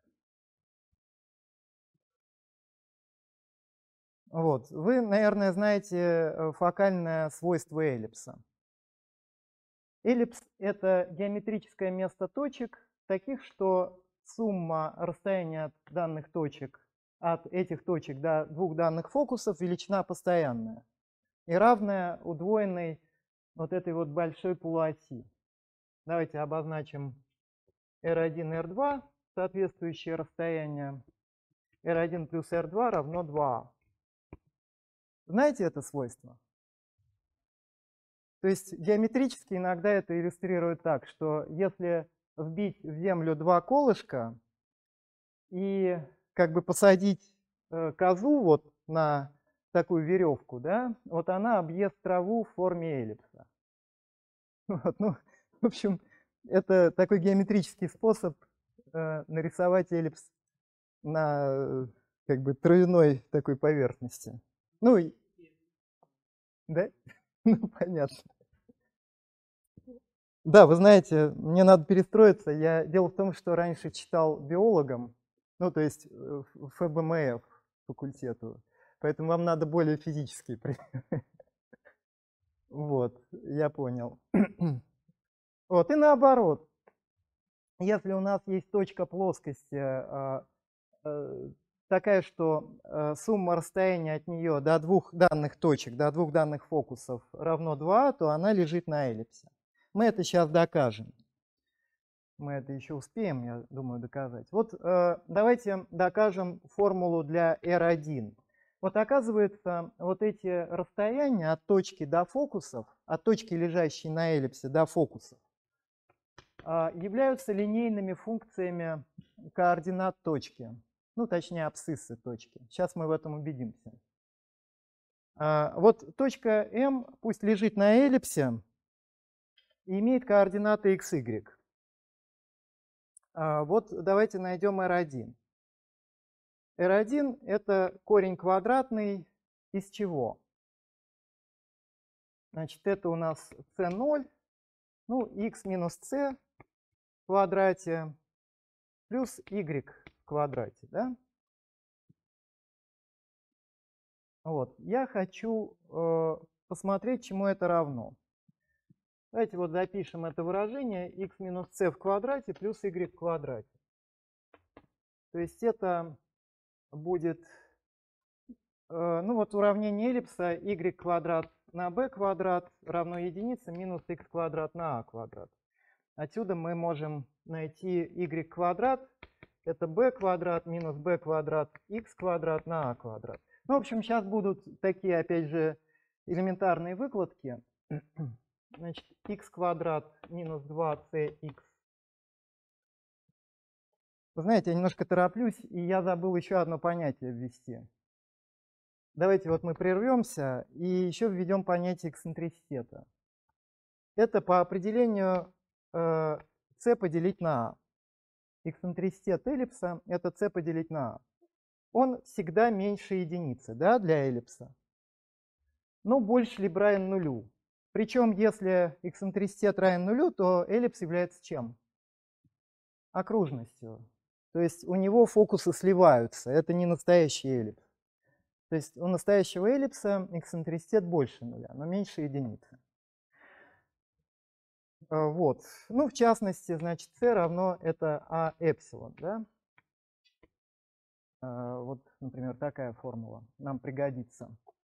Вот. Вы, наверное, знаете фокальное свойство эллипса. Эллипс — это геометрическое место точек, таких, что сумма расстояния от данных точек, от этих точек до двух данных фокусов величина постоянная и равная удвоенной вот этой вот большой полуоси. Давайте обозначим эр один, эр два, соответствующее расстояние. эр один плюс эр два равно два. Знаете это свойство? То есть геометрически иногда это иллюстрирует так, что если вбить в землю два колышка и как бы посадить э, козу вот на такую веревку, да, вот она объест траву в форме эллипса. Вот, ну, в общем, это такой геометрический способ э, нарисовать эллипс на э, как бы травяной такой поверхности. Ну, да? Ну, понятно. Да, вы знаете, мне надо перестроиться. Я, дело в том, что раньше читал биологом, ну, то есть э, в ФБМФ факультету, поэтому вам надо более физические. при- Вот, я понял. Вот, и наоборот, если у нас есть точка плоскости а, э, такая, что э, сумма расстояния от нее до двух данных точек, до двух данных фокусов равно два, то она лежит на эллипсе. Мы это сейчас докажем. Мы это еще успеем, я думаю, доказать. Вот э, давайте докажем формулу для эр один. Вот оказывается, вот эти расстояния от точки до фокусов, от точки, лежащей на эллипсе, до фокусов, э, являются линейными функциями координат точки. Ну, точнее, абсциссы точки. Сейчас мы в этом убедимся. Э, вот точка М пусть лежит на эллипсе и имеет координаты икс игрек. Вот давайте найдем эр один. эр один – это корень квадратный из чего? Значит, это у нас си ноль, ну, x минус c в квадрате плюс y в квадрате, да? Вот, я хочу э, посмотреть, чему это равно. Давайте вот запишем это выражение x минус c в квадрате плюс y в квадрате. То есть это будет, э, ну вот уравнение эллипса y квадрат на b квадрат равно единице минус x квадрат на a квадрат. Отсюда мы можем найти y квадрат, это b квадрат минус b квадрат x квадрат на a квадрат. Ну, в общем, сейчас будут такие, опять же, элементарные выкладки. Значит, x квадрат минус два cx. Вы знаете, я немножко тороплюсь, и я забыл еще одно понятие ввести. Давайте вот мы прервемся и еще введем понятие эксцентриситета. Это по определению э, c поделить на a. Эксцентриситет эллипса – это c поделить на a. Он всегда меньше единицы, да, для эллипса, но больше либо равен нулю. Причем, если эксцентриситет равен нулю, то эллипс является чем? Окружностью. То есть у него фокусы сливаются. Это не настоящий эллипс. То есть у настоящего эллипса эксцентриситет больше нуля, но меньше единицы. Вот. Ну, в частности, значит, c равно это а эпсилон, да? Вот, например, такая формула нам пригодится.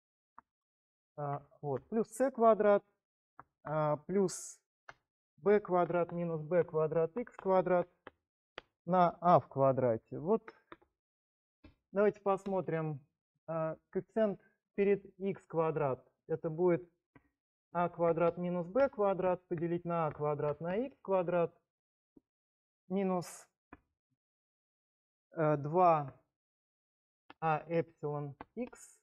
Вот, плюс c квадрат плюс b квадрат минус b квадрат x квадрат на a в квадрате. Вот давайте посмотрим. Коэффициент перед x квадрат. Это будет a квадрат минус b квадрат поделить на a квадрат на x квадрат минус два а эпсилон x.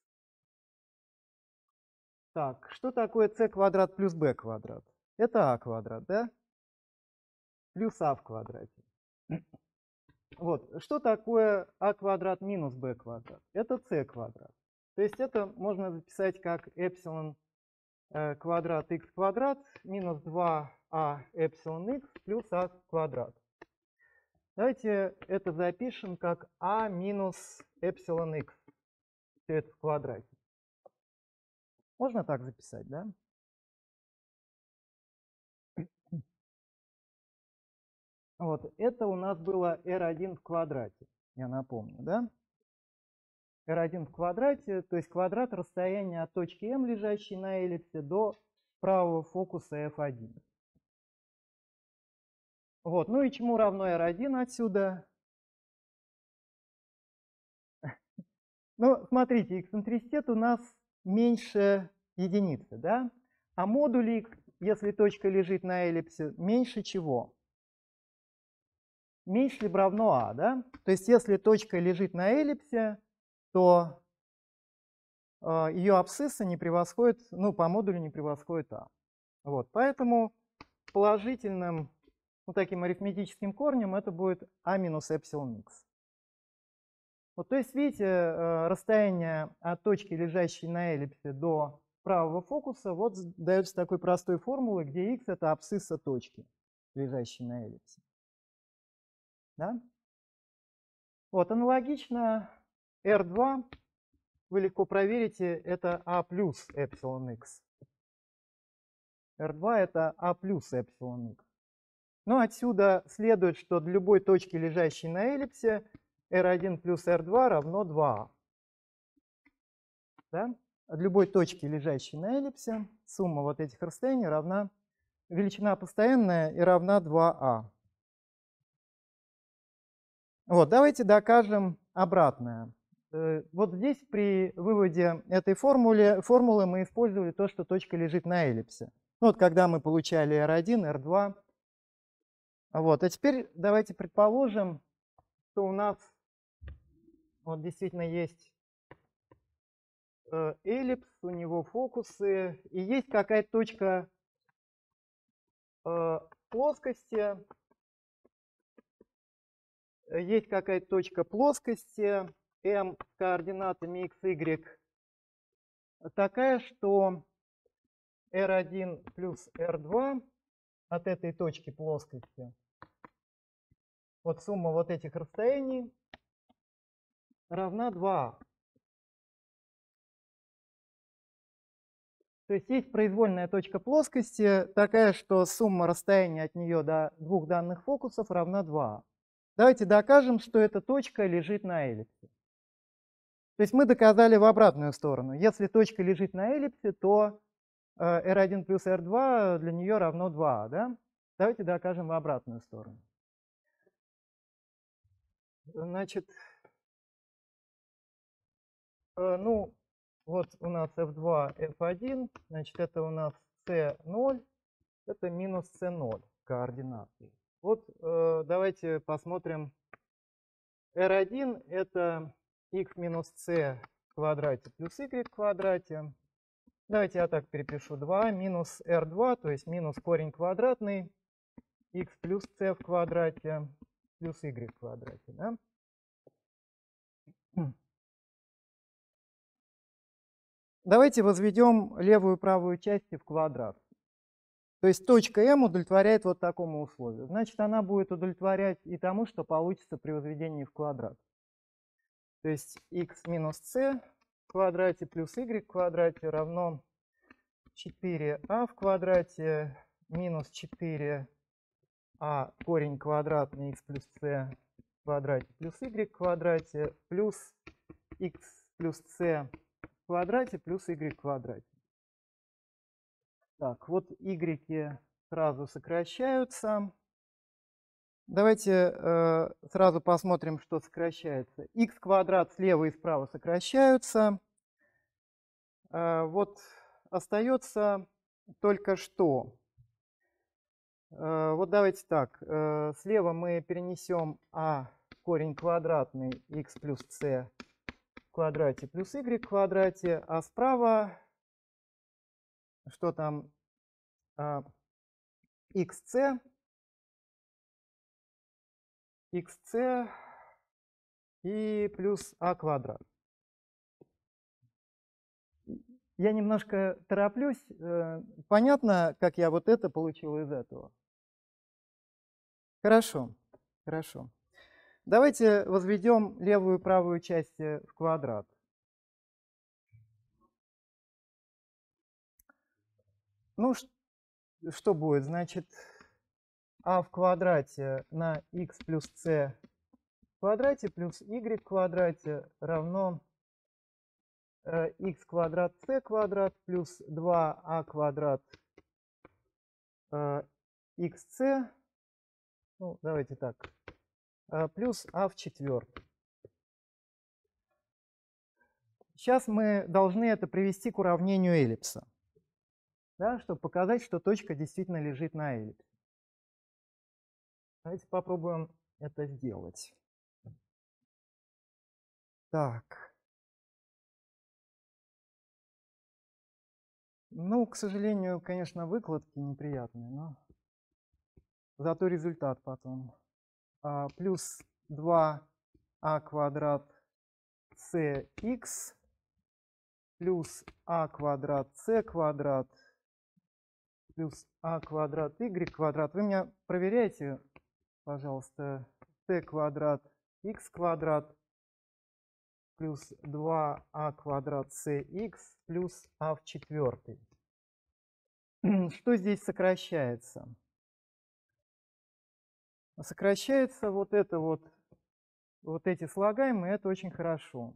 Так, что такое c квадрат плюс b квадрат? Это a квадрат, да? Плюс a в квадрате. Вот, что такое а квадрат минус b квадрат? Это c квадрат. То есть это можно записать как эпсилон э, квадрат x квадрат минус два а эпсилон x плюс a квадрат. Давайте это запишем как a минус эпсилон x. Все это в квадрате. Можно так записать, да? Вот, это у нас было эр один в квадрате, я напомню, да? эр один в квадрате, то есть квадрат расстояния от точки М, лежащей на эллипсе, до правого фокуса эф один. Вот, ну и чему равно эр один отсюда? Ну, смотрите, эксцентриситет у нас меньше единицы, да? А модуль x, если точка лежит на эллипсе, меньше чего? Меньше либо равно а, да? То есть если точка лежит на эллипсе, то э, ее абсцисса не превосходит, ну, по модулю не превосходит а. Вот, поэтому положительным, ну, таким арифметическим корнем это будет а минус эпсилон x. Вот, то есть, видите, расстояние от точки, лежащей на эллипсе, до правого фокуса вот дается такой простой формулой, где x это абсцисса точки, лежащей на эллипсе. Да? Вот, аналогично эр два, вы легко проверите, это а плюс эпсилон x. эр два это а плюс эпсилон x. Ну, отсюда следует, что для любой точки, лежащей на эллипсе, эр один плюс эр два равно два а. Да? От любой точки, лежащей на эллипсе, сумма вот этих расстояний равна, величина постоянная и равна два а. Вот, давайте докажем обратное. Вот здесь при выводе этой формулы, формулы мы использовали то, что точка лежит на эллипсе. Ну, вот когда мы получали эр один, эр два. Вот, а теперь давайте предположим, что у нас вот действительно есть эллипс, у него фокусы, и есть какая-то точка э, плоскости, есть какая-то точка плоскости m с координатами x, y такая, что эр один плюс эр два от этой точки плоскости, вот сумма вот этих расстояний равна два а. То есть есть произвольная точка плоскости такая, что сумма расстояния от нее до двух данных фокусов равна два а. Давайте докажем, что эта точка лежит на эллипсе. То есть мы доказали в обратную сторону. Если точка лежит на эллипсе, то эр один плюс эр два для нее равно два а. Да? Давайте докажем в обратную сторону. Значит, ну, вот у нас эф два, эф один, значит, это у нас си ноль, это минус си ноль координаты. Вот давайте посмотрим. эр один это x минус c в квадрате плюс y в квадрате. Давайте я так перепишу. два минус эр два, то есть минус корень квадратный, x плюс c в квадрате плюс y в квадрате. Да? Давайте возведем левую и правую части в квадрат. То есть точка m удовлетворяет вот такому условию. Значит, она будет удовлетворять и тому, что получится при возведении в квадрат. То есть x минус c в квадрате плюс y в квадрате равно четыре а в квадрате минус четыре а корень квадратный x плюс c в квадрате плюс y в квадрате плюс x плюс c в квадрате плюс y в квадрате. Так, вот y сразу сокращаются. Давайте э, сразу посмотрим, что сокращается. X квадрат слева и справа сокращаются. Э, вот остается только что. Э, вот давайте так. Э, слева мы перенесем а корень квадратный x плюс c в квадрате плюс y в квадрате, а справа что там? Э, xc. xc и плюс а квадрат. Я немножко тороплюсь. Понятно, как я вот это получил из этого? Хорошо, хорошо. Давайте возведем левую и правую части в квадрат. Ну, что будет? Значит, а в квадрате на x плюс c в квадрате плюс y в квадрате равно x квадрат c квадрат плюс два а квадрат xc, ну, давайте так, плюс а в четвертом. Сейчас мы должны это привести к уравнению эллипса, да, чтобы показать, что точка действительно лежит на эллипсе. Давайте попробуем это сделать. Так. Ну, к сожалению, конечно, выкладки неприятные, но зато результат потом. А, плюс два а квадрат cx плюс а квадрат c квадрат плюс а квадрат y квадрат. Вы меня проверяйте, пожалуйста. c квадрат x квадрат плюс два а квадрат cx плюс а в четвертой. Что здесь сокращается? Сокращается вот это вот, вот эти слагаемые, это очень хорошо.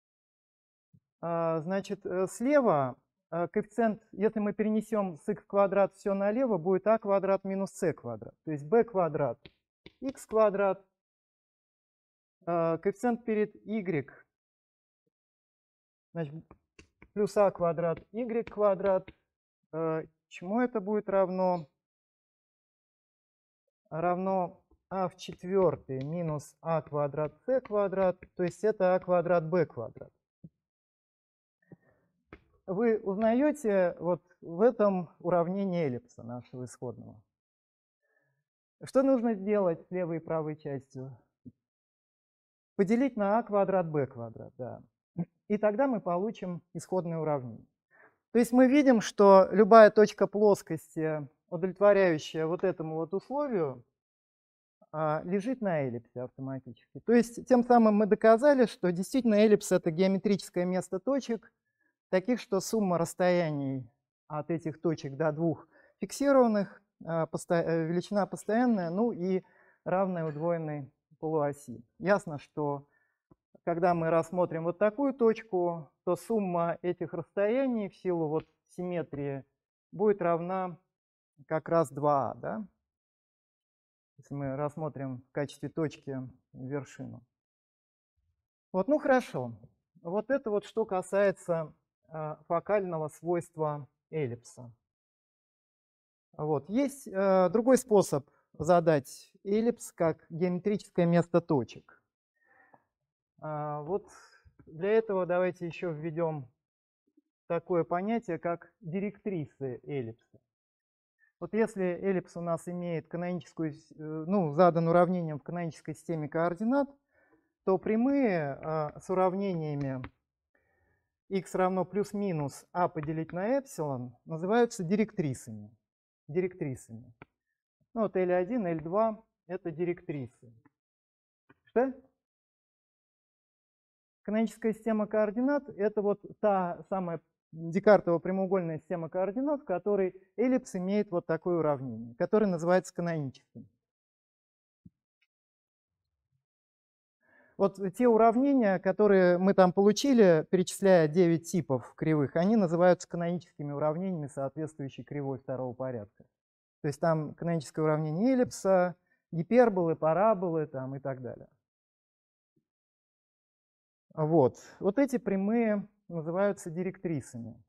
Значит, слева коэффициент, если мы перенесем с x квадрат все налево, будет а квадрат минус c квадрат. То есть b квадрат x квадрат, коэффициент перед y, значит, плюс а квадрат y квадрат. Чему это будет равно? Равно а в четвертой минус а квадрат c квадрат, то есть это а квадрат b квадрат. Вы узнаете вот в этом уравнении эллипса нашего исходного. Что нужно сделать с левой и правой частью? Поделить на а квадрат b квадрат, да. И тогда мы получим исходное уравнение. То есть мы видим, что любая точка плоскости, удовлетворяющая вот этому вот условию, лежит на эллипсе автоматически. То есть тем самым мы доказали, что действительно эллипс — это геометрическое место точек, таких, что сумма расстояний от этих точек до двух фиксированных, величина постоянная, ну и равная удвоенной полуоси. Ясно, что когда мы рассмотрим вот такую точку, то сумма этих расстояний в силу вот симметрии будет равна как раз два а, да? Если мы рассмотрим в качестве точки вершину. Вот, ну хорошо. Вот это вот что касается э, фокального свойства эллипса. Вот. Есть э, другой способ задать эллипс как геометрическое место точек. А, вот для этого давайте еще введем такое понятие, как директрисы эллипса. Вот если эллипс у нас имеет каноническую, ну, задан уравнением в канонической системе координат, то прямые а, с уравнениями x равно плюс-минус а поделить на эпсилон называются директрисами. Директрисами. Ну, вот эль один, эль два — это директрисы. Что? Каноническая система координат — это вот та самая Декартова прямоугольная система координат, в которой эллипс имеет вот такое уравнение, которое называется каноническим. Вот те уравнения, которые мы там получили, перечисляя девять типов кривых, они называются каноническими уравнениями, соответствующей кривой второго порядка. То есть там каноническое уравнение эллипса, гиперболы, параболы там, и так далее. Вот. Вот эти прямые называются директрисами.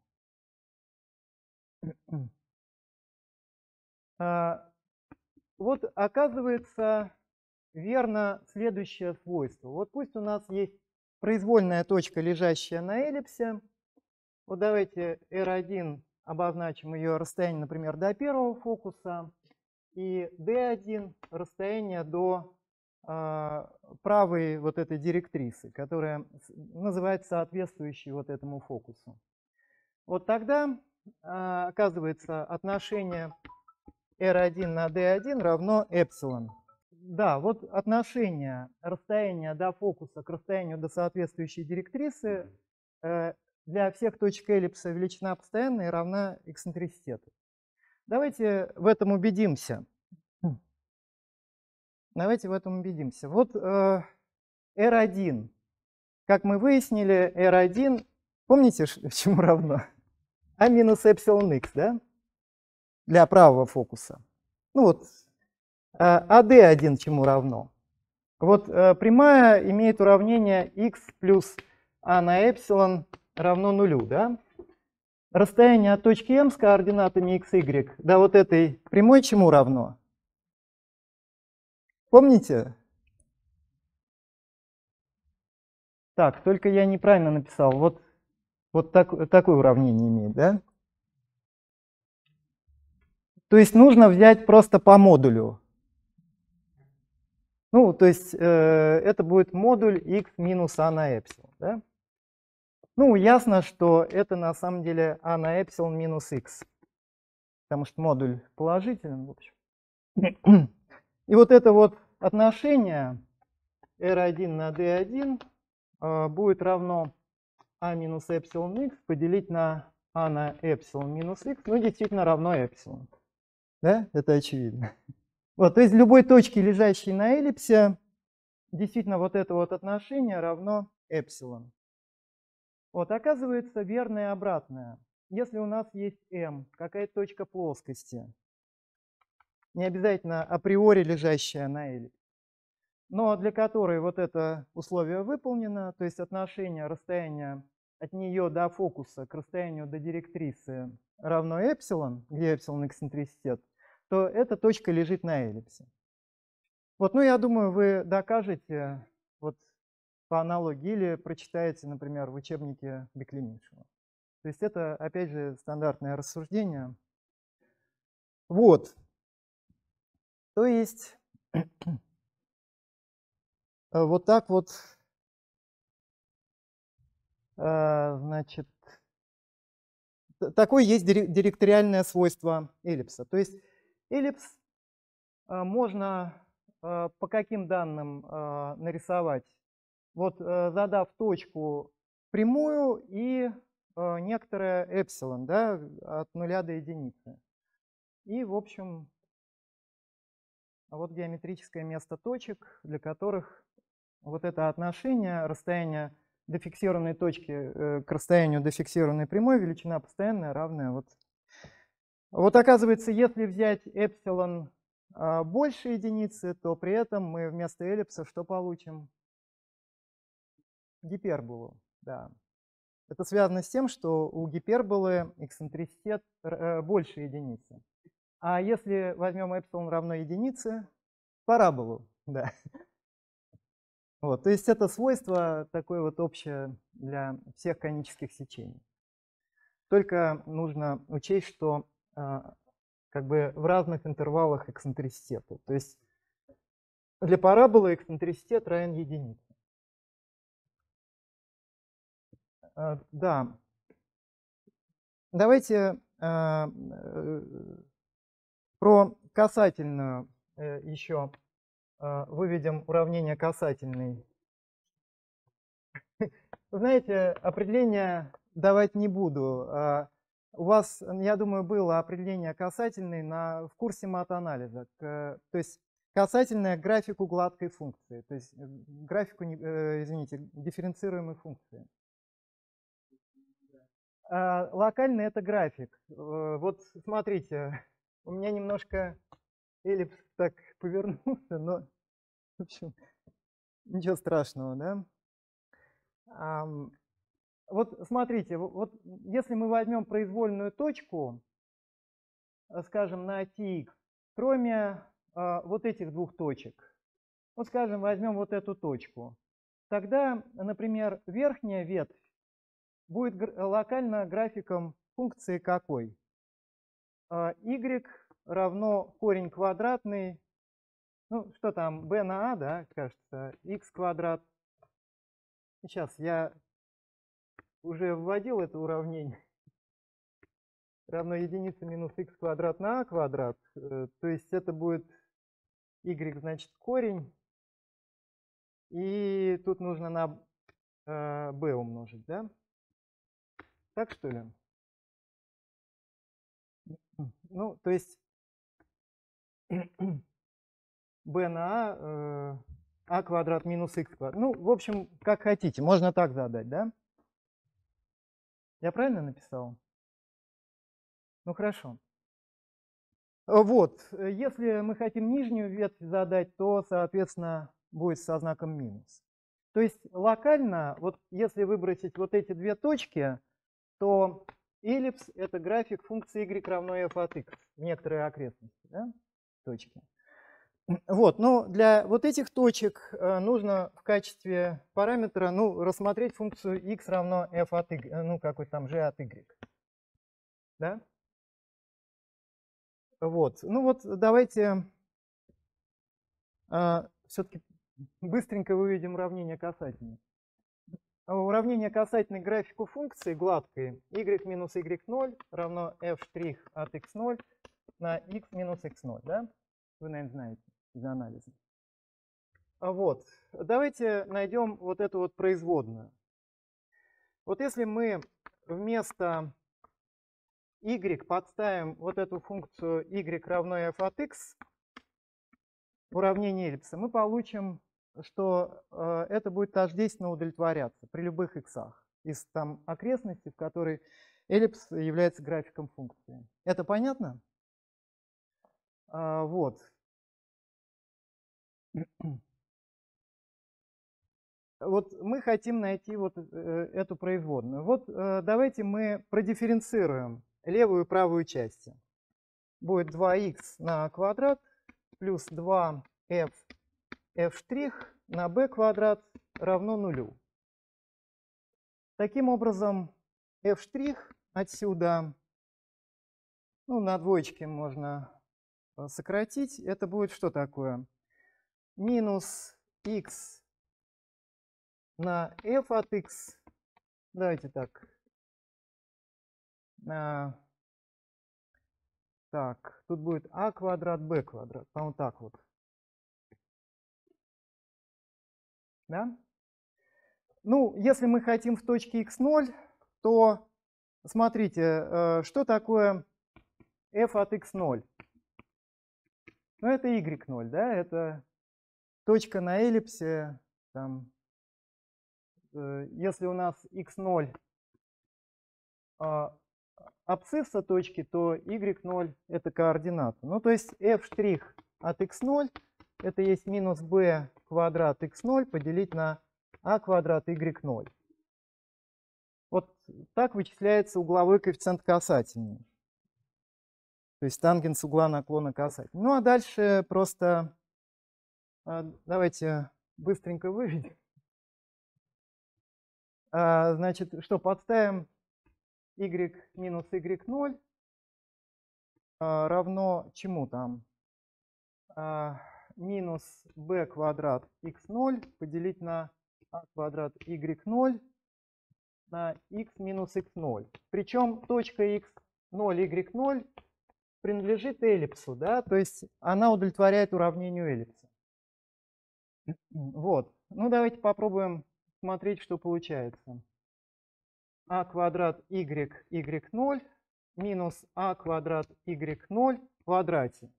Вот оказывается верно следующее свойство. Вот пусть у нас есть произвольная точка, лежащая на эллипсе. Вот давайте эр один обозначим ее расстояние, например, до первого фокуса, и дэ один расстояние до э, правой вот этой директрисы, которая называется соответствующей вот этому фокусу. Вот тогда э, оказывается отношение эр один на дэ один равно эпсилон. Да, вот отношение расстояния до фокуса к расстоянию до соответствующей директрисы э, для всех точек эллипса величина постоянная равна эксцентриситету. Давайте в этом убедимся. Давайте в этом убедимся. Вот э, эр один. Как мы выяснили, эр один, помните, чему равно? А минус эпсилон х, да? Для правого фокуса. Ну вот, а дэ один чему равно? Вот э, прямая имеет уравнение x плюс а на эпсилон равно нулю, да? Расстояние от точки М с координатами x, y до вот этой прямой чему равно? Помните? Так, только я неправильно написал. Вот, вот так, такое уравнение имеет, да? То есть нужно взять просто по модулю. Ну, то есть э, это будет модуль x минус а на эпсилон, да? Ну, ясно, что это на самом деле а на эпсилон минус х, потому что модуль положителен, в общем. И вот это вот отношение эр один на дэ один будет равно а минус эпсилон х поделить на а на эпсилон минус х, ну, действительно равно эпсилон. Да, это очевидно. Вот, то есть в любой точке, лежащей на эллипсе, действительно вот это вот отношение равно эпсилон. Вот, оказывается, верное и обратное. Если у нас есть m, какая-то точка плоскости, не обязательно априори лежащая на эллипсе, но для которой вот это условие выполнено, то есть отношение расстояния от нее до фокуса к расстоянию до директрисы равно эпсилон, где эпсилон эксцентриситет, то эта точка лежит на эллипсе. Вот, ну, я думаю, вы докажете вот по аналогии или прочитаете, например, в учебнике Беклемишева. То есть это, опять же, стандартное рассуждение. Вот. То есть вот так вот, значит, такое есть директориальное свойство эллипса. То есть эллипс можно по каким данным нарисовать? Вот задав точку прямую и некоторое эпсилон, да, от нуля до единицы. И, в общем, вот геометрическое место точек, для которых вот это отношение расстояния до фиксированной точки к расстоянию до фиксированной прямой, величина постоянная, равная вот. Вот оказывается, если взять эпсилон больше единицы, то при этом мы вместо эллипса что получим? Гиперболу, да. Это связано с тем, что у гиперболы эксцентриситет больше единицы. А если возьмем эпсилон равно единице, параболу, да. Вот, то есть это свойство такое вот общее для всех конических сечений. Только нужно учесть, что как бы в разных интервалах эксцентриситета. То есть для параболы эксцентриситет равен единице. Да. Давайте про касательную еще выведем уравнение касательной. Знаете, определение давать не буду. У вас, я думаю, было определение касательной на, в курсе матанализа. То есть касательная к графику гладкой функции, то есть графику, извините, дифференцируемой функции. Локальный — это график. Вот смотрите, у меня немножко эллипс так повернулся, но, в общем, ничего страшного, да? Вот смотрите, вот если мы возьмем произвольную точку, скажем, на tx, кроме вот этих двух точек, вот, скажем, возьмем вот эту точку, тогда, например, верхняя ветвь будет локально графиком функции какой? Y равно корень квадратный, ну что там, b на a, да, кажется, x квадрат. Сейчас я уже вводил это уравнение. Равно единице минус x квадрат на a квадрат. То есть это будет y, значит, корень. И тут нужно на b умножить, да? Так что ли? Ну, то есть b на a, a квадрат минус x квадрат. Ну, в общем, как хотите. Можно так задать, да? Я правильно написал? Ну, хорошо. Вот, если мы хотим нижнюю ветвь задать, то, соответственно, будет со знаком минус. То есть локально, вот если выбросить вот эти две точки, то эллипс — это график функции y равно f от x в некоторой окрестности, да, точки. Вот, но для вот этих точек нужно в качестве параметра, ну, рассмотреть функцию x равно f от y, ну, какой там g от y. Да? Вот, ну вот давайте а, все-таки быстренько выведем уравнение касательной. уравнение касательной графику функции гладкой y минус y ноль равно f' от x ноль на x минус x ноль, да? Вы, наверное, знаете из анализа. Вот. Давайте найдем вот эту вот производную. Вот если мы вместо y подставим вот эту функцию y равно f от x в уравнении эллипса, мы получим, что э, это будет тождественно удовлетворяться при любых x из там окрестностей, в которой эллипс является графиком функции. Это понятно? А, вот. Вот мы хотим найти вот э, эту производную. Вот э, давайте мы продифференцируем левую и правую части. Будет два икс на квадрат плюс два эф f' на b квадрат равно нулю. Таким образом, f' отсюда, ну, на двоечке можно сократить. Это будет что такое? Минус x на f от x. Давайте так. А, так, тут будет а квадрат, b квадрат. По-моему, так вот. Да? Ну, если мы хотим в точке икс ноль, то смотрите, что такое f от икс ноль? Ну, это y ноль, да? Это точка на эллипсе. Там, если у нас икс ноль абсцисса точки, то y ноль это координата. Ну, то есть f' от икс ноль это есть минус b квадрат икс ноль поделить на а квадрат y ноль. Вот так вычисляется угловой коэффициент касательный. То есть тангенс угла наклона касательный. Ну, а дальше просто давайте быстренько выведем. Значит, что подставим y минус y ноль равно чему там? Минус b квадрат x ноль поделить на а квадрат y ноль на x минус x ноль. Причем точка x ноль, y ноль принадлежит эллипсу, да, то есть она удовлетворяет уравнению эллипса. Вот. Ну, давайте попробуем смотреть, что получается. А квадрат y, y ноль минус а квадрат y ноль в квадрате.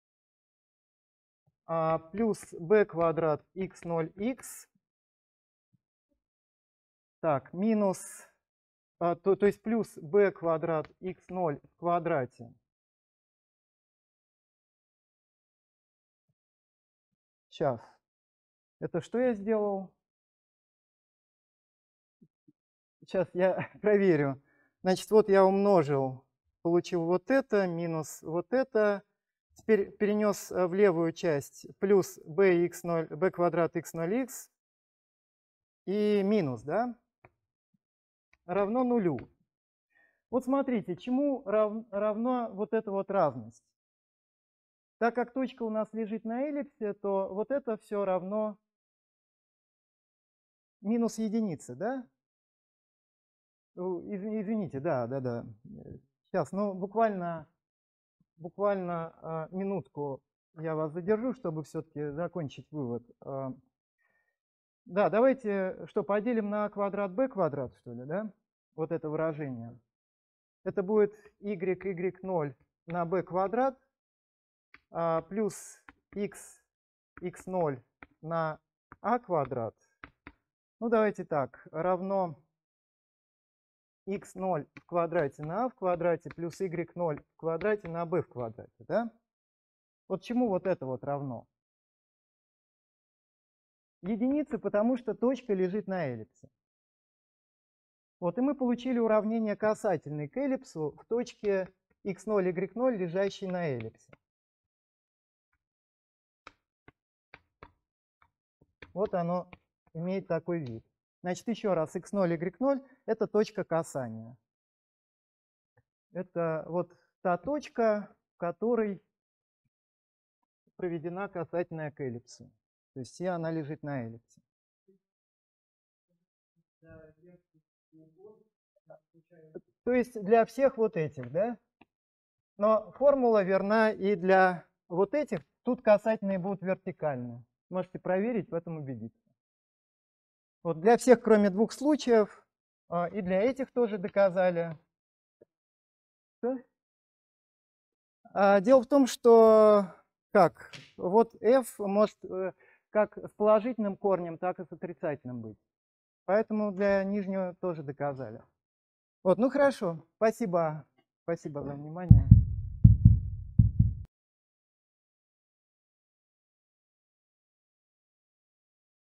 А, плюс b квадрат x ноль x. Так, минус, а, то, то есть плюс b квадрат x ноль в квадрате. Сейчас. Это что я сделал? Сейчас я проверю. Значит, вот я умножил, получил вот это, минус вот это. Теперь перенес в левую часть плюс b, x ноль, b квадрат x ноль x и минус, да, равно нулю. Вот смотрите, чему рав, равна вот эта вот разность. Так как точка у нас лежит на эллипсе, то вот это все равно минус единице, да? Извините, да, да, да. Сейчас, ну буквально, буквально а, минутку я вас задержу, чтобы все-таки закончить вывод. А, да, давайте что, поделим на квадрат b квадрат, что ли, да? Вот это выражение. Это будет y, y ноль на b квадрат а, плюс x, x ноль на а квадрат. Ну, давайте так, равно x ноль в квадрате на а в квадрате плюс y ноль в квадрате на b в квадрате, да? Вот чему вот это вот равно? Единице, потому что точка лежит на эллипсе. Вот, и мы получили уравнение касательной к эллипсу в точке x ноль, y ноль, лежащей на эллипсе. Вот оно имеет такой вид. Значит, еще раз, x ноль, y ноль – это точка касания. Это вот та точка, в которой проведена касательная к эллипсу. То есть и она лежит на эллипсе. То есть для всех вот этих, да? Но формула верна и для вот этих. Тут касательные будут вертикальные. Можете проверить, в этом убедиться. Вот для всех, кроме двух случаев, и для этих тоже доказали. Что? Дело в том, что как? Вот f может как с положительным корнем, так и с отрицательным быть. Поэтому для нижнего тоже доказали. Вот, ну хорошо. Спасибо. Спасибо за внимание.